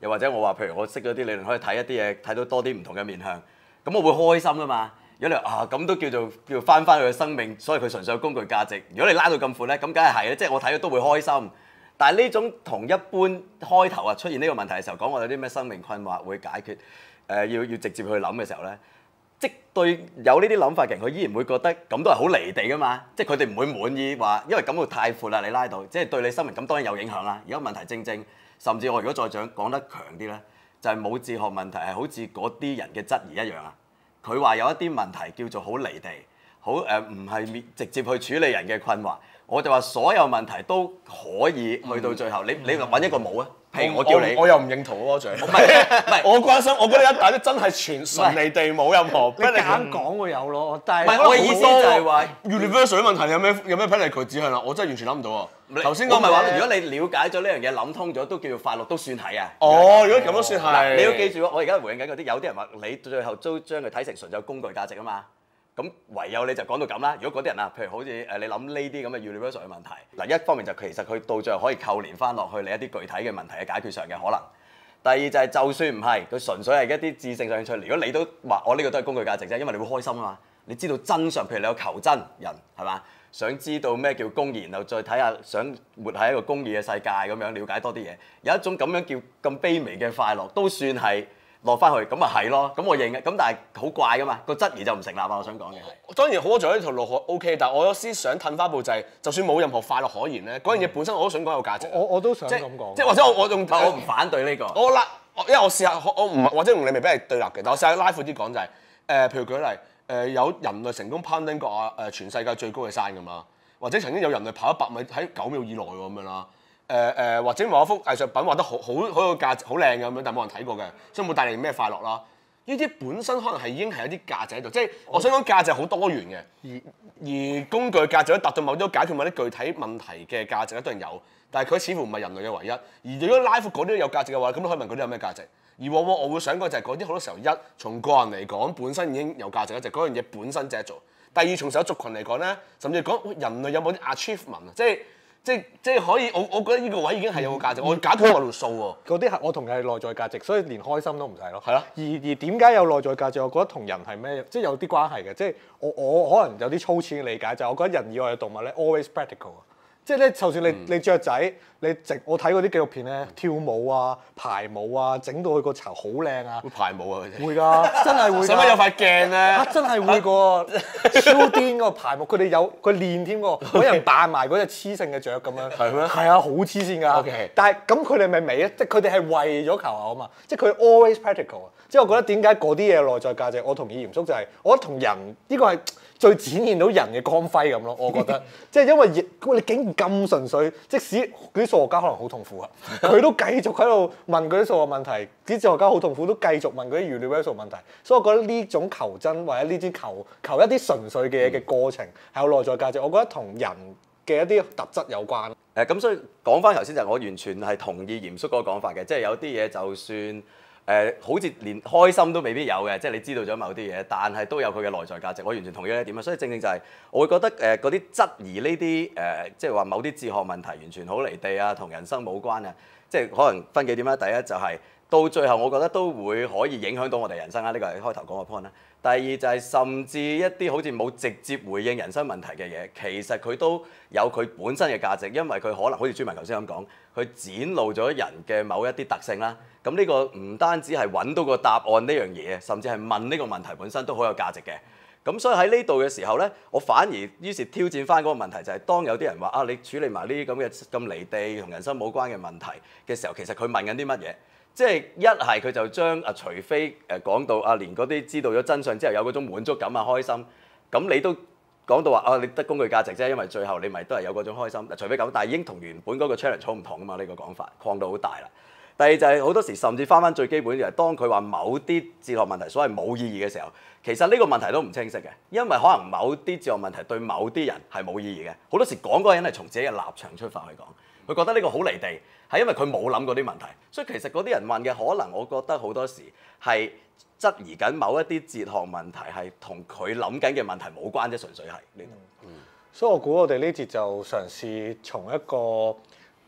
又或者我話譬如我識咗啲理論可以睇一啲嘢，睇到多啲唔同嘅面向，咁我會開心噶嘛。如果你話啊咁都叫做叫做翻翻佢嘅生命，所以佢純粹有工具價值。如果你拉到咁闊咧，咁梗係係啦，即係我睇咗都會開心。但係呢種同一般開頭啊出現呢個問題嘅時候，講我有啲咩生命困惑會解決，誒、呃、要要直接去諗嘅時候咧，即對有呢啲諗法嘅人，佢依然會覺得咁都係好離地噶嘛，即係佢哋唔會滿意話，因為感到太闊啦，你拉到，即係對你生命咁當然有影響啦。而家問題正正，甚至我如果再講講得強啲咧，就係、是、冇哲學問題係好似嗰啲人嘅質疑一樣啊。佢話有一啲問題叫做好離地，好誒唔係直接去處理人嘅困惑。我就話所有問題都可以去到最後，嗯、你你揾一個冇啊？譬如我叫你， 我，我又唔認同喎，仲唔係唔係， 我關心，我覺得一大都真係全順利地冇任何。 你硬講會有咯，但係唔係我嘅意思就係話 universal 問題有咩有咩 predicate 指向啦？我真係完全諗唔到喎。頭先我咪話，如果你了解咗呢樣嘢，諗通咗，都叫做快樂，都算係啊。 哦，如果咁都算係。 你要記住，我而家回應緊嗰啲，有啲人話你最後都將佢睇成純粹工具價值啊嘛。咁唯有你就講到咁啦。如果嗰啲人啊，譬如好似誒你諗呢啲咁嘅 universal 嘅問題，嗱一方面就其實佢到最後可以扣連翻落去你一啲具體嘅問題嘅解決上嘅可能。第二就係就算唔係，佢純粹係一啲智性上嘅興趣。如果你都話我呢個都係工具價值啫，因為你會開心啊嘛。你知道真相，譬如你有求真人係嘛，想知道咩叫公義，然後再睇下想活喺一個公義嘅世界咁樣，了解多啲嘢。有一種咁樣叫咁卑微嘅快樂，都算係。落翻去咁咪係咯，咁我認嘅，咁但係好怪噶嘛，個質疑就唔成立啊！我想講嘅係， 當然好在呢條路 O K， 但係我有思想褪翻步就係、是，就算冇任何快樂可言咧，嗰樣嘢本身我都想講有價值。 我我都想咁講， 即係或者我我用我唔反對呢、這個。 我拉，因為我試下我唔或者同你未必係對立嘅，但我試下拉闊啲講就係、是，誒、呃、譬如舉例，誒、呃、有人類成功攀登過啊誒全世界最高嘅山㗎嘛，或者曾經有人類跑一百米喺九秒以內喎咁樣啦。誒誒、呃、或者某一幅藝術品畫得好好好有價值好靚嘅咁樣，但係冇人睇過嘅，所以冇帶嚟咩快樂啦。呢啲本身可能係已經係一啲價值喺度，即係我想講價值好多元嘅，而而工具價值咧達到某啲解決某啲具體問題嘅價值咧都係有，但係佢似乎唔係人類嘅唯一。而如果拉闊嗰啲有價值嘅話，咁都可以問嗰啲有咩價值？而往往我會想講就係嗰啲好多時候一從個人嚟講本身已經有價值咧，就係嗰樣嘢本身值得做。第二從成個族群嚟講咧，甚至講人類有冇啲 achievement 啊，即係。即即可以，我我覺得呢個位已經係有個價值，我解決我條數喎。 嗰啲係我同佢係內在價值，所以連開心都唔使咯。 係咯。 而而點解有內在價值？我覺得同人係咩？即係有啲關係嘅。即係我我可能有啲粗淺嘅理解，就係我覺得人以外嘅動物咧，always practical 啊。即係咧，就算你你雀仔，你直我睇嗰啲紀錄片咧，跳舞啊、排舞啊，整到佢個巢好靚啊。 會排舞啊！佢哋會㗎，真係會㗎。 使乜有塊鏡咧？ 啊，真係會㗎，超癲個排舞，佢哋有佢練添喎，揾人扮埋嗰隻雌性嘅雀咁樣。 係咩？ 係啊，好黐線㗎。 Okay. 但係咁佢哋咪美啊？即係佢哋係為咗求偶啊嘛，即係佢 always practical 啊。即係我覺得點解嗰啲嘢有內在價值？我同意嚴叔就係，我覺得同人呢個係最展現到人嘅光輝咁咯。我覺得即係因為你竟然咁純粹，即使嗰啲數學家可能好痛苦啊，佢都繼續喺度問嗰啲數學問題，啲哲學家好痛苦都繼續問嗰啲 universal 問題。所以我覺得呢種求真或者呢啲求求一啲純粹嘅嘢嘅過程係有內在價值。我覺得同人嘅一啲特質有關。 誒咁、呃、所以講翻頭先就係我完全係同意嚴叔嗰個講法嘅，即係有啲嘢就算。誒、呃、好似連開心都未必有嘅，即係你知道咗某啲嘢，但係都有佢嘅內在價值。我完全同意呢一點啊，所以正正就係我會覺得誒嗰啲質疑呢啲誒，即係話某啲哲學問題完全好離地啊，同人生冇關啊，即係可能分幾點啦。第一就係、是、到最後，我覺得都會可以影響到我哋人生啦。呢個係開頭講個 point 啦。第二就係甚至一啲好似冇直接回應人生問題嘅嘢，其實佢都有佢本身嘅價值，因為佢可能好似朱文頭先咁講，佢展露咗人嘅某一啲特性啦。咁呢個唔單止係揾到個答案呢樣嘢，甚至係問呢個問題本身都好有價值嘅。咁所以喺呢度嘅時候呢，我反而於是挑戰翻嗰個問題，就係當有啲人話啊，你處理埋呢啲咁嘅咁離地同人生冇關嘅問題嘅時候，其實佢問緊啲乜嘢？即係一係佢就將啊，除非誒講到啊，連嗰啲知道咗真相之後有嗰種滿足感啊、開心，咁你都講到話啊，你得工具價值啫，因為最後你咪都係有嗰種開心。除非咁，但係已經同原本嗰個 challenge 好唔同啊嘛，呢個講法擴到好大啦。第二就係好多時甚至翻翻最基本就係當佢話某啲哲學問題所謂冇意義嘅時候，其實呢個問題都唔清晰嘅，因為可能某啲哲學問題對某啲人係冇意義嘅。好多時講嗰個人係從自己嘅立場出發去講，佢覺得呢個好離地，係因為佢冇諗過啲問題。所以其實嗰啲人問嘅可能，我覺得好多時係質疑緊某一啲哲學問題係同佢諗緊嘅問題冇關啫，純粹係呢度。 所以我估我哋呢節就嘗試從一個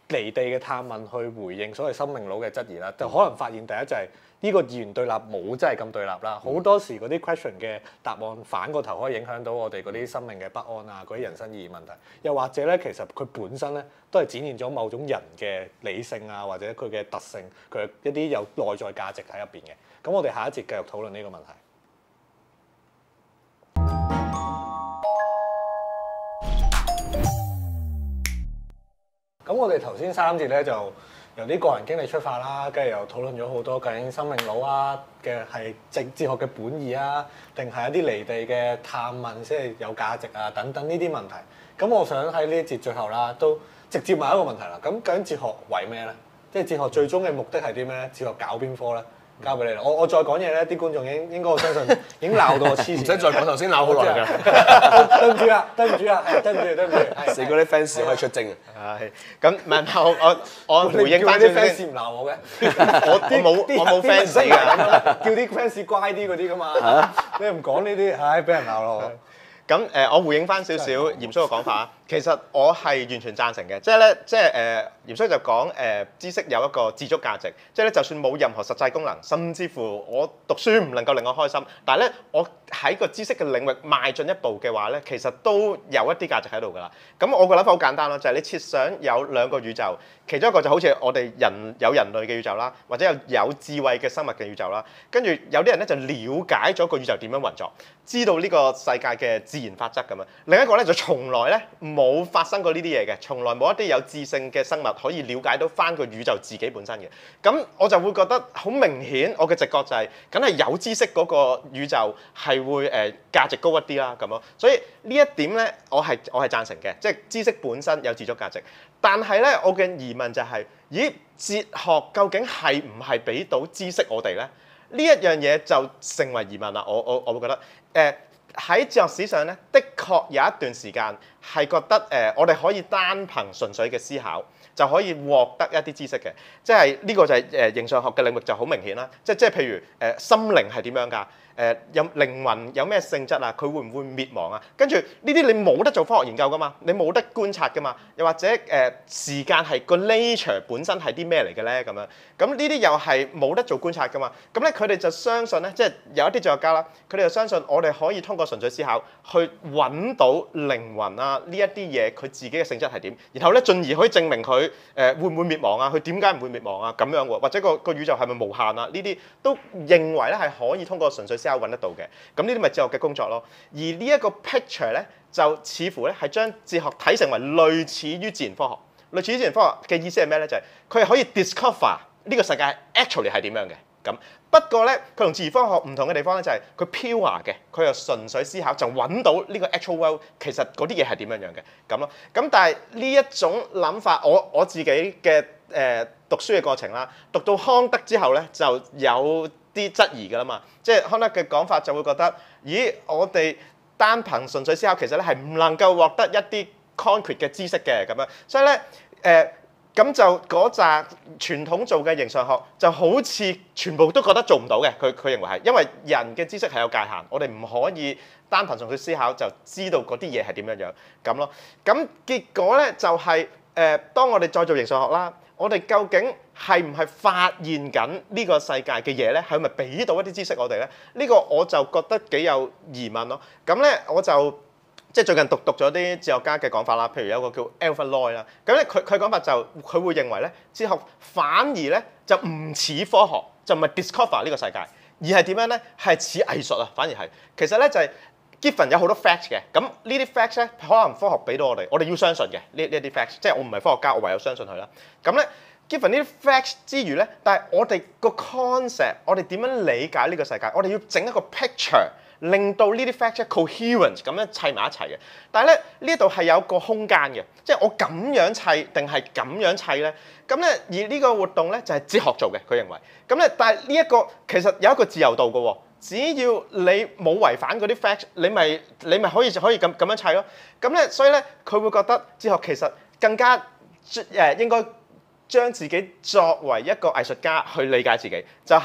離地嘅探問去回應所謂生命佬嘅質疑啦，就可能發現第一就係、是。呢個二元對立冇真係咁對立啦，好多時嗰啲 question 嘅答案反過頭可以影響到我哋嗰啲生命嘅不安啊，嗰啲人生意義問題，又或者咧其實佢本身咧都係展現咗某種人嘅理性啊，或者佢嘅特性，佢一啲有內在價值喺入邊嘅。咁我哋下一節繼續討論呢個問題。咁我哋頭先三節咧就由啲個人經歷出發啦，跟住又討論咗好多究竟生命佬啊嘅係哲哲學嘅本意啊，定係一啲離地嘅探問先係有價值啊等等呢啲問題。咁我想喺呢一節最後啦，都直接問一個問題啦。咁究竟哲學為咩咧？即係哲學最終嘅目的係啲咩咧？哲學搞邊科咧？交俾你啦！我我再講嘢咧，啲觀眾應應該我相信已經鬧到我黐線。唔使再講，頭先鬧好耐㗎。 對唔住啦，對唔住啦，對唔住，對唔住。 四個啲 fans 可以出征啊！係咁，唔係我我我回應翻啲 fans 唔鬧我嘅。 我我冇我冇 fans 㗎， 叫啲 fans 乖啲嗰啲㗎嘛。你唔講呢啲，唉，俾人鬧咯。 咁誒、呃，我回應翻少少嚴叔嘅講法啊。其實我係完全贊成嘅，即係咧，即係誒、呃，嚴叔就講誒、呃，知識有一個自足價值，即係咧，就算冇任何實際功能，甚至乎我讀書唔能夠令我開心，但係咧，我喺個知識嘅領域邁進一步嘅話咧，其實都有一啲價值喺度㗎啦。咁我個諗法好簡單咯，就係、是、你設想有兩個宇宙，其中一個就好似我哋人有人類嘅宇宙啦，或者有有智慧嘅生物嘅宇宙啦，跟住有啲人咧就了解咗個宇宙點樣運作，知道呢個世界嘅自然法則咁樣。另一個咧就從來咧冇發生過呢啲嘢嘅，從來冇一啲有智性嘅生物可以了解到翻個宇宙自己本身嘅。咁我就會覺得好明顯，我嘅直覺就係、是，梗係有知識嗰個宇宙係會誒、呃、價值高一啲啦咁咯。所以呢一點咧，我係我係贊成嘅，即係知識本身有自足價值。但係咧，我嘅疑問就係、是，咦，哲學究竟係唔係俾到知識我哋咧？呢一樣嘢就成為疑問啦。我我我會覺得誒。呃喺哲學史上咧，的確有一段時間係覺得誒、呃，我哋可以單憑純粹嘅思考就可以獲得一啲知識嘅，即係呢、這個就係誒形上學嘅領域就好明顯啦。即即係譬如誒、呃、心靈係點樣㗎？誒、呃、有靈魂有咩性質啊？佢會唔會滅亡啊？跟住呢啲你冇得做科學研究㗎嘛，你冇得觀察㗎嘛。又或者誒、呃、時間係個 nature 本身係啲咩嚟嘅咧？咁樣咁呢啲又係冇得做觀察㗎嘛。咁咧佢哋就相信咧，即係有一啲哲學家啦，佢哋就相信我哋可以通過純粹思考去揾到靈魂啊呢一啲嘢佢自己嘅性質係點，然後咧進而可以證明佢誒、呃、會唔會滅亡啊？佢點解唔會滅亡啊？咁樣喎，或者個個宇宙係咪無限啊？呢啲都認為咧係可以通過純粹思考揾得到嘅。咁呢啲咪哲學嘅工作咯。而呢一個 picture 咧就似乎咧係將哲學睇成為類似於自然科學。類似於自然科學嘅意思係咩咧？就係佢係可以 discover 呢個世界 actually 係點樣嘅。咁不過咧，佢同自然科學唔同嘅地方咧，就係佢 pure 嘅，佢又純粹思考就揾到呢個 actual world 其實嗰啲嘢係點樣樣嘅咁咯。咁但係呢一種諗法，我我自己嘅誒、呃、讀書嘅過程啦，讀到康德之後咧，就有啲質疑㗎啦嘛。即係康德嘅講法就會覺得，咦，我哋單憑純粹思考其實咧係唔能夠獲得一啲 concrete 嘅知識嘅咁樣，所以咧誒。呃咁就嗰紮傳統做嘅形上學就好似全部都覺得做唔到嘅，佢佢認為係，因為人嘅知識係有界限，我哋唔可以單憑純粹思考就知道嗰啲嘢係點樣樣咁咯。咁結果咧就係、是、誒、呃，當我哋再做形上學啦，我哋究竟係唔係發現緊呢個世界嘅嘢咧？係咪俾到一啲知識我哋咧？呢、這個我就覺得幾有疑問咯。咁咧我就。即係最近讀讀咗啲哲學家嘅講法啦，譬如有個叫 Alfred Loy 啦，咁咧佢佢講法就佢會認為咧，哲學反而咧就唔似科學，就唔係 discover 呢個世界，而係點樣咧？係似藝術啊，反而係其實咧就係 given 有好多 facts 嘅，咁呢啲 facts 咧可能科學俾到我哋，我哋要相信嘅呢呢啲 facts，即係我唔係科學家，我唯有相信佢啦。咁咧 given 呢啲 facts 之餘咧，但係我哋個 concept，我哋點樣理解呢個世界？我哋要整一個 picture。令到呢啲 facts coherent 咁樣砌埋一齊嘅，但係咧呢度係有個空間嘅，即係我咁樣砌定係咁樣砌咧？咁咧而呢個活動咧就係哲學做嘅，佢認為。咁咧但係呢一個其實有一個自由度嘅喎，只要你冇違反嗰啲 facts，你咪你咪可以可以咁咁樣砌咯。咁咧所以咧佢會覺得哲學其實更加誒應該將自己作為一個藝術家去理解自己，就係、是。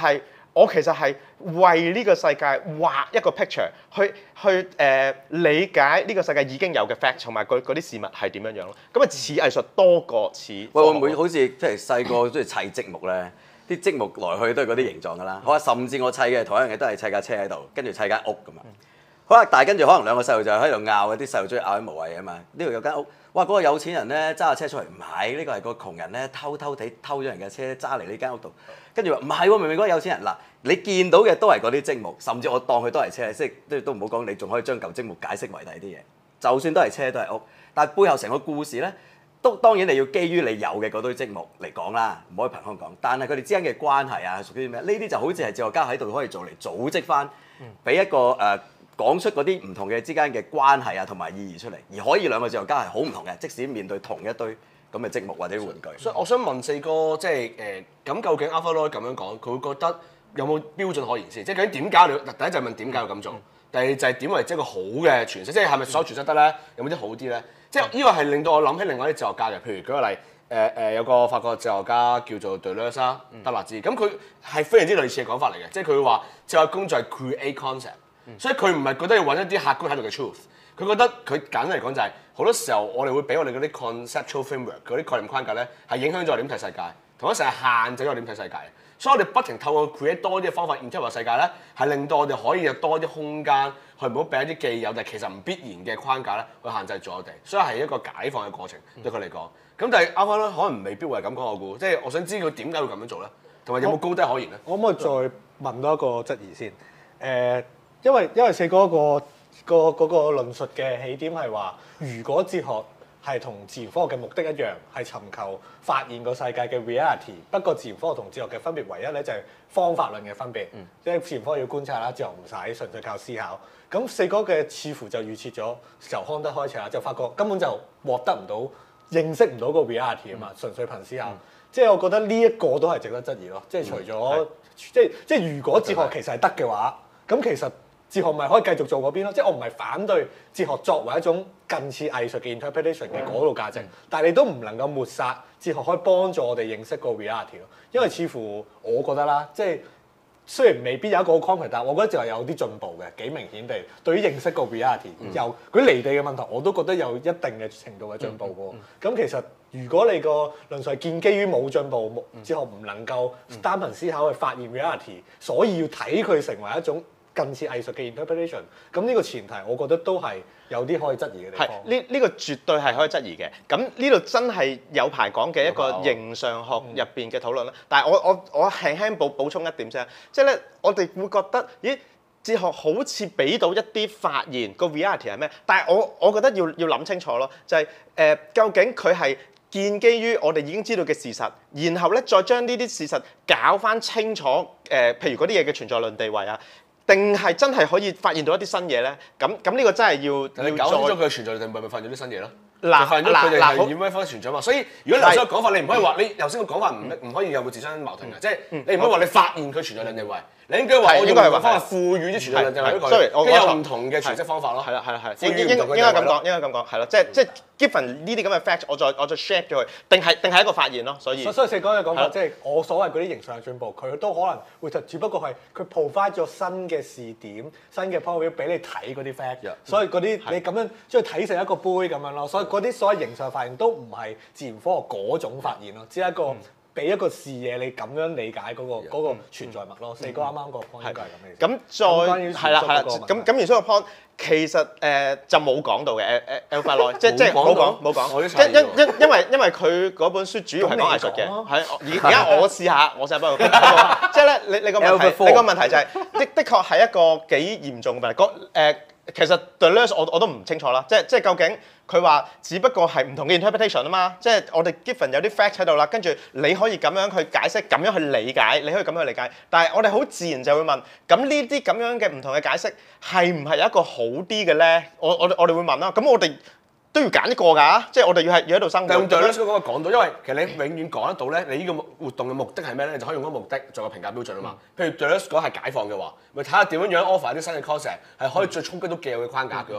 我其實係為呢個世界畫一個 picture，去去誒、呃、理解呢個世界已經有嘅 fact 同埋嗰啲事物係點樣樣咯。咁啊似藝術多過似。 喂，會唔會好似即係細個中意砌積木咧？啲積木來去都係嗰啲形狀㗎啦。好啊，甚至我砌嘅同一樣嘢都係砌架車喺度，跟住砌間屋咁啊。好啦，但係跟住可能兩個細路就喺度拗，啲細路中意拗啲無謂啊嘛。呢度有間屋，哇！嗰、嗰個有錢人咧揸架車出嚟，唔係呢個係個窮人咧偷偷地偷咗人嘅車揸嚟呢間屋度。跟住話唔係喎，明明嗰個有錢人嗱，你見到嘅都係嗰啲積木，甚至我當佢都係車，即係都都唔好講，你仲可以將舊積木解釋為第啲嘢。就算都係車都係屋，但係背後成個故事咧，都當然你要基於你有嘅嗰堆積木嚟講啦，唔可以憑空講。但係佢哋之間嘅關係啊，屬於啲咩？呢啲就好似係哲學家喺度可以做嚟組織翻，俾一個誒。呃講出嗰啲唔同嘅之間嘅關係啊，同埋意義出嚟，而可以兩個哲學家係好唔同嘅，即使面對同一堆咁嘅積木或者玩具。 所以我想問四哥，即係誒咁究竟 AlphaLoy 咁樣講，佢會覺得有冇標準可言先？即係究竟點解你第一就係問點解要咁做，第二就係點為即係一個好嘅詮釋，即係係咪所有詮釋得咧？有冇啲好啲咧？即係呢個係令到我諗起另外啲哲學家嘅，譬如舉個例，誒、呃、誒、呃、有個法國哲學家叫做 Deleuze 德勒茲，咁佢係非常之類似嘅講法嚟嘅，即係佢會話哲學工作係 create concept。所以佢唔係覺得要揾一啲客觀喺度嘅 truth，佢覺得佢簡單嚟講就係、是、好多時候我哋會俾我哋嗰啲 conceptual framework 嗰啲概念框架咧，係影響咗我點睇世界，同一時係限制咗我點睇世界。所以我哋不停透過 create 多啲嘅方法 interpret 世界咧，係令到我哋可以有多啲空間去唔好俾一啲既有但其實唔必然嘅框架咧去限制咗我哋。所以係一個解放嘅過程對佢嚟講。咁但係 AlphaLoy可能未必會係咁講我估，即係我想知佢點解會咁樣做咧，同埋有冇高低可言咧？ 我可唔可以再問多一個質疑先？誒、呃。因為因為四哥個個嗰個論述嘅起點係話，如果哲學係同自然科學嘅目的一樣，係尋求發現個世界嘅 reality， 不過自然科學同哲學嘅分別唯一咧就係方法論嘅分別，嗯、即係自然科學要觀察啦，哲學唔使，純粹靠思考。咁四哥嘅似乎就預設咗由康德開始啦，就發覺根本就獲得唔到認識唔到個 reality 啊嘛，純粹憑思考。嗯、即係我覺得呢一個都係值得質疑咯。即係除咗、嗯、即係即係如果哲學其實係得嘅話，咁其實哲學咪可以繼續做嗰邊咯，即係我唔係反對哲學作為一種近似藝術嘅 interpretation 嘅嗰度價值，但係你都唔能夠抹殺哲學可以幫助我哋認識個 reality 咯，因為似乎我覺得啦，即係雖然未必有一個好 concrete，但係我覺得就係有啲進步嘅，幾明顯地對於認識個 reality，由嗰啲離地嘅問題，我都覺得有一定嘅程度嘅進步嘅喎。咁其實如果你個論述係建基於冇進步，哲學唔能夠單憑思考去發現 reality，所以要睇佢成為一種近似藝術嘅 interpretation， 咁呢個前提，我覺得都係有啲可以質疑嘅地方。係呢呢個絕對係可以質疑嘅。咁呢度真係有排講嘅一個形上學入邊嘅討論啦。嗯、但係我我我輕輕補補充一點先，即係咧，我哋會覺得，咦，哲學好似俾到一啲發現個 reality 係咩？但係我我覺得要要諗清楚咯，就係、是、誒、呃、究竟佢係建基於我哋已經知道嘅事實，然後咧再將呢啲事實搞翻清楚。誒、呃，譬如嗰啲嘢嘅存在論地位啊。定係真係可以發現到一啲新嘢咧？咁咁呢個真係要你搞清楚佢嘅存在，定咪咪發現咗啲新嘢咯？ 嗱發現咗佢哋係以咩方式存在嘛？所以如果你頭先講法，你唔可以話你頭先個講法唔唔可以有冇自相矛盾嘅，即係你唔可以話你發現佢存在兩地位，你應該話我用個方法賦予啲存在兩地位俾佢，跟住有唔同嘅詮釋方法咯。 係啦係啦係，應應應該咁講，應該咁講，係咯，即係即係 given 呢啲咁嘅 fact，我再我再 share 咗佢，定係定係一個發現咯。所以所以四哥嘅講法，即係我所謂嗰啲形上嘅進步，佢都可能會只不過係佢 provide 咗新嘅視點、新嘅 point 俾你睇嗰啲 fact，所以嗰啲你咁樣將佢睇成一個杯咁樣咯。所以嗰啲所謂形上發現都唔係自然科學嗰種發現咯，只係一個俾一個視野你咁樣理解嗰個嗰個存在物咯。四哥啱啱個 point 應該係咁嘅。 咁再係啦係啦，咁咁原先個 point 其實誒就冇講到嘅 AlphaLoy，即即冇講冇講，因因因因為因為佢嗰本書主要係講藝術嘅，係而而家我試下我試下幫佢講，即係咧你你個問題你個問題就係的的確係一個幾嚴重嘅問題，個誒其實 Deleuze 我我都唔清楚啦，即即究竟。佢話：只不過係唔同嘅 interpretation 啊嘛，即係我哋 given 有啲 fact 喺度啦，跟住你可以咁樣去解釋，咁樣去理解，你可以咁樣去理解。但係我哋好自然就會問：咁呢啲咁樣嘅唔同嘅解釋係唔係有一個好啲嘅咧？我我我哋會問啦。咁我哋都要揀一個㗎，即係我哋要係要喺度生活。 但係 Deleuze 嗰個講到，因為其實你永遠講得到咧，你呢個活動嘅目的係咩咧？你就可以用嗰個目的做個評價標準啊嘛。譬如 Deleuze 講係解放嘅話，咪睇下點樣樣 offer 一啲新嘅 concept 係可以再衝擊到既有嘅框架。舉個例。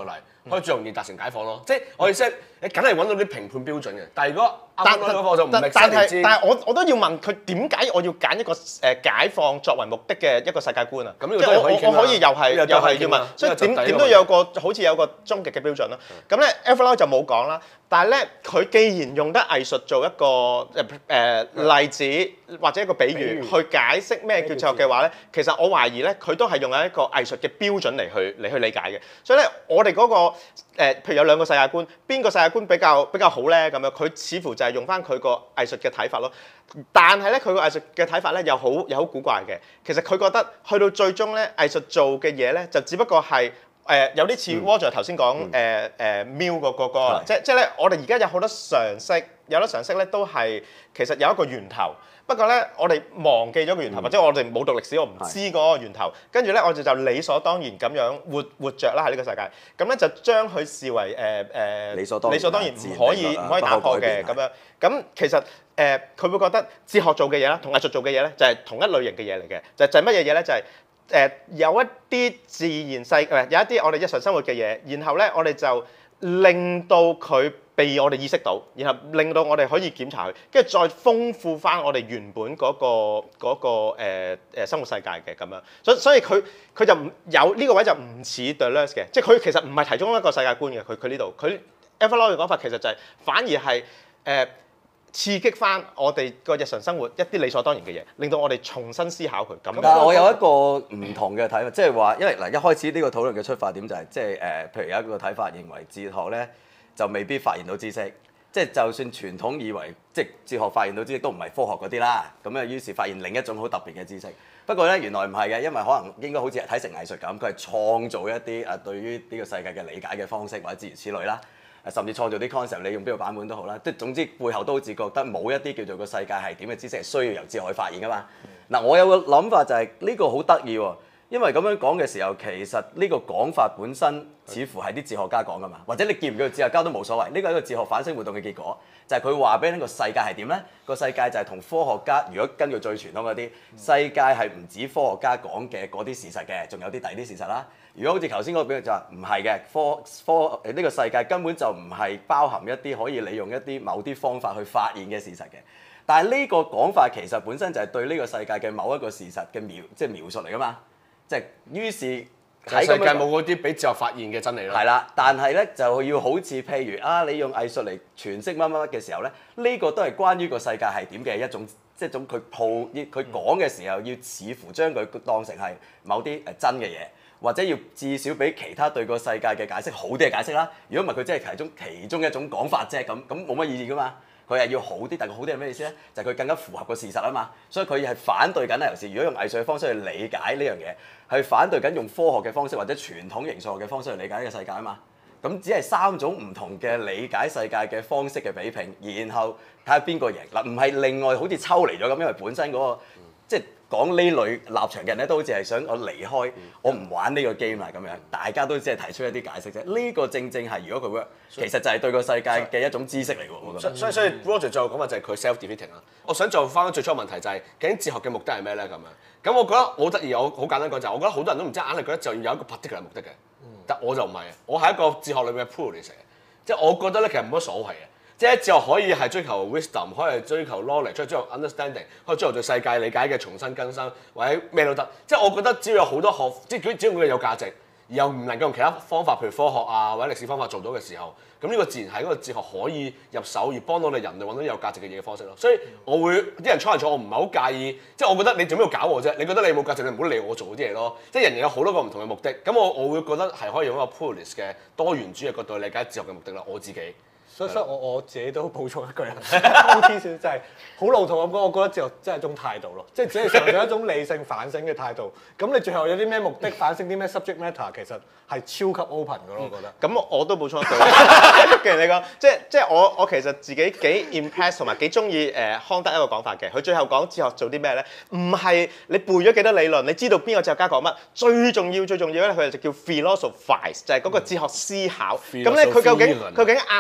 可以最容易達成解放咯。即係我意思係你梗係揾到啲評判標準嘅，但係如果但啱啱嗰個就唔但係但係知。 但係我我都要問佢點解我要揀一個誒解放作為目的嘅一個世界觀啊？ 咁呢個即係我都係可以傾啦我我可以又係呢個又都可以傾啦係要問，所以呢個就第一個點點都有個好似有個終極嘅標準咯。咁咧 Everlord 就冇講啦，但係咧佢既然用得藝術做一個誒誒例子或者一個比喻去解釋咩叫哲學嘅話咧，其實我懷疑咧佢都係用緊一個藝術嘅標準嚟去嚟去理解嘅。所以咧我哋嗰個誒譬如有兩個世界觀，邊個世界觀比較比較好咧？咁樣佢似乎就係用翻佢個藝術嘅睇法咯。但係咧佢個藝術嘅睇法咧又好又好古怪嘅。其實佢覺得去到最終咧藝術做嘅嘢咧就只不過係。誒、呃、有啲似 Roger 頭先講誒誒 Mill 個個歌，即即咧我哋而家有好多常識，有好多常識咧都係其實有一個源頭，不過咧我哋忘記咗個源頭，嗯、或者我哋冇讀歷史，我唔知嗰個源頭，跟住咧我哋就理所當然咁樣活活著啦喺呢個世界，咁咧就將佢視為誒誒、呃呃、理所當然，理所當然唔可以唔可以打破嘅咁樣，咁其實誒佢、呃、會覺得哲學做嘅嘢啦，同藝術做嘅嘢咧就係同一類型嘅嘢嚟嘅，就就係乜嘢嘢咧就係、是。誒、呃、有一啲自然世誒、呃、有一啲我哋日常生活嘅嘢，然後咧我哋就令到佢被我哋意識到，然後令到我哋可以檢查佢，跟住再豐富翻我哋原本嗰、那個嗰、那個誒、呃、生活世界嘅咁樣。所以所以佢佢就唔有呢、這個位就唔似 Deleuze 嘅，即係佢其實唔係提供一個世界觀嘅。佢佢呢度佢 Everlord 嘅講法其實就係、是、反而係誒。呃刺激翻我哋個日常生活一啲理所當然嘅嘢，令到我哋重新思考佢。咁但係我有一個唔同嘅睇法，即係話，因為嗱一開始呢個討論嘅出發點就係即係誒，譬如有一個睇法認為哲學咧就未必發現到知識，即係就算傳統以為即係哲學發現到知識都唔係科學嗰啲啦，咁啊於是發現另一種好特別嘅知識。不過咧原來唔係嘅，因為可能應該好似睇成藝術咁，佢係創造一啲誒對於呢個世界嘅理解嘅方式或者諸如此類啦。甚至創造啲 concept，你用邊個版本都好啦，即係總之背後都好似覺得冇一啲叫做個世界係點嘅知識係需要由哲學去發現噶嘛。嗱，我有個諗法就係呢個好得意喎，因為咁樣講嘅時候，其實呢個講法本身似乎係啲哲學家講噶嘛，或者你見唔見哲學家都冇所謂，呢個係一個哲學反省活動嘅結果，就係佢話俾你聽個世界係點咧？個世界就係同科學家，如果根據最傳統嗰啲，世界係唔止科學家講嘅嗰啲事實嘅，仲有啲第二啲事實啦。如果好似頭先嗰個表現就話唔係嘅，科科誒呢個世界根本就唔係包含一啲可以利用一啲某啲方法去發現嘅事實嘅。但係呢個講法其實本身就係對呢個世界嘅某一個事實嘅描即係描述嚟噶嘛。即係於是喺世界冇嗰啲俾哲學發現嘅真理咯。 係啦，但係咧就要好似譬如啊，你用藝術嚟詮釋乜乜乜嘅時候咧，呢、這個都係關於個世界係點嘅一種，即係種佢鋪佢講嘅時候要似乎將佢當成係某啲誒真嘅嘢。或者要至少比其他對個世界嘅解釋好啲嘅解釋啦。如果唔係佢真係其中其中一種講法啫，咁咁冇乜意義噶嘛。佢係要好啲，但係好啲係咩意思咧？就係、是、佢更加符合個事實啊嘛。所以佢係反對緊啊。尤其是如果用藝術嘅方式去理解呢樣嘢，係反對緊用科學嘅方式或者傳統形數學嘅方式去理解呢個世界啊嘛。咁只係三種唔同嘅理解世界嘅方式嘅比拼，然後睇下邊個贏嗱，唔係另外好似抽離咗咁，因為本身嗰、那個即係。講呢類立場嘅人咧，都好似係想我離開，我唔玩呢個 game 啦咁樣，大家都只係提出一啲解釋啫。呢、這個正正係如果佢 work，其實就係對個世界嘅一種知識嚟喎。我覺得。所以所以 Roger 最後講話就係佢 self-defeating 啦。我想做翻最初問題就係、是、究竟哲學嘅目的係咩咧？咁樣咁我覺得好得意，我好簡單講就係我覺得好多人都唔知，硬係覺得就要有一個 particular 目的嘅，但我就唔係，我係一個哲學裏面嘅 pluralist 嘅，即係我覺得咧其實冇乜所謂嘅。即係哲學可以係追求 wisdom，可以係追求 knowledge，追求 understanding，可以追求對世界理解嘅重新更新，或者咩都得。即係我覺得只要有好多學，即係只要佢有價值，而又唔能夠用其他方法，譬如科學啊或者歷史方法做到嘅時候，咁呢個自然係一個哲學可以入手而幫到你人類揾到有價值嘅嘢嘅方式咯。所以我會啲人 challenge我唔係好介意，即係我覺得你做咩要搞我啫？你覺得你冇價值，你唔好理我做嗰啲嘢咯。即係人人有好多個唔同嘅目的，咁我我會覺得係可以用一個 pluralist 嘅多元主義角度理解哲學嘅目的啦。我自己。 所以所以我我自己都補充一句啊 ，O T 少就係好老土咁講，我覺得哲學真係一種態度咯，即係只係純粹一種理性反省嘅態度。咁你最後有啲咩目的反省啲咩 subject matter，其實係超級 open 嘅咯，我覺得。 咁、嗯、我都補充一句，既然你講，即係即係我我其實自己幾 impress 同埋幾中意誒康德一個講法嘅。佢最後講哲學做啲咩咧？唔係你背咗幾多理論，你知道邊個哲學家講乜，最重要最重要咧，佢就叫 philosophize，就係嗰個哲學思考。咁咧佢究竟究竟拗啲乜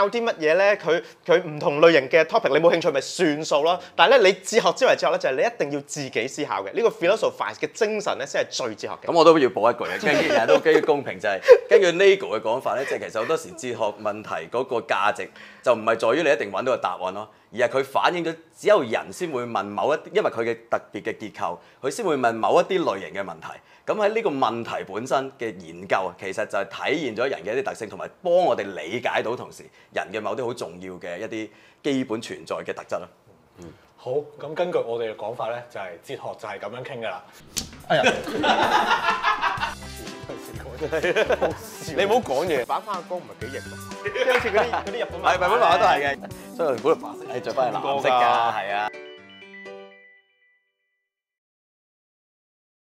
嘢咧，佢佢唔同類型嘅 topic 你冇興趣咪算數咯。但係咧你哲學之為哲學咧，就係你一定要自己思考嘅。呢個 philosophize 嘅精神咧，先係最哲學嘅。 咁我都要補一句嘅，跟住人都基於公平，就係根據 Nagel 嘅講法咧，即係其實好多時哲學問題嗰個價值就唔係在於你一定揾到個答案咯，而係佢反映咗只有人先會問某一，因為佢嘅特別嘅結構，佢先會問某一啲類型嘅問題。咁喺呢個問題本身嘅研究，其實就係體現咗人嘅一啲特性，同埋幫我哋理解到同時人嘅某啲好重要嘅一啲基本存在嘅特質咯。 嗯，好，咁根據我哋嘅講法咧，就係、是、哲學就係咁樣傾㗎啦。哎呀， 你唔好講嘢， 反翻個光唔係幾型喎，即係好似嗰啲嗰啲日本係日本漫畫都係嘅，所以我哋估到白色係着翻係藍色㗎，係啊。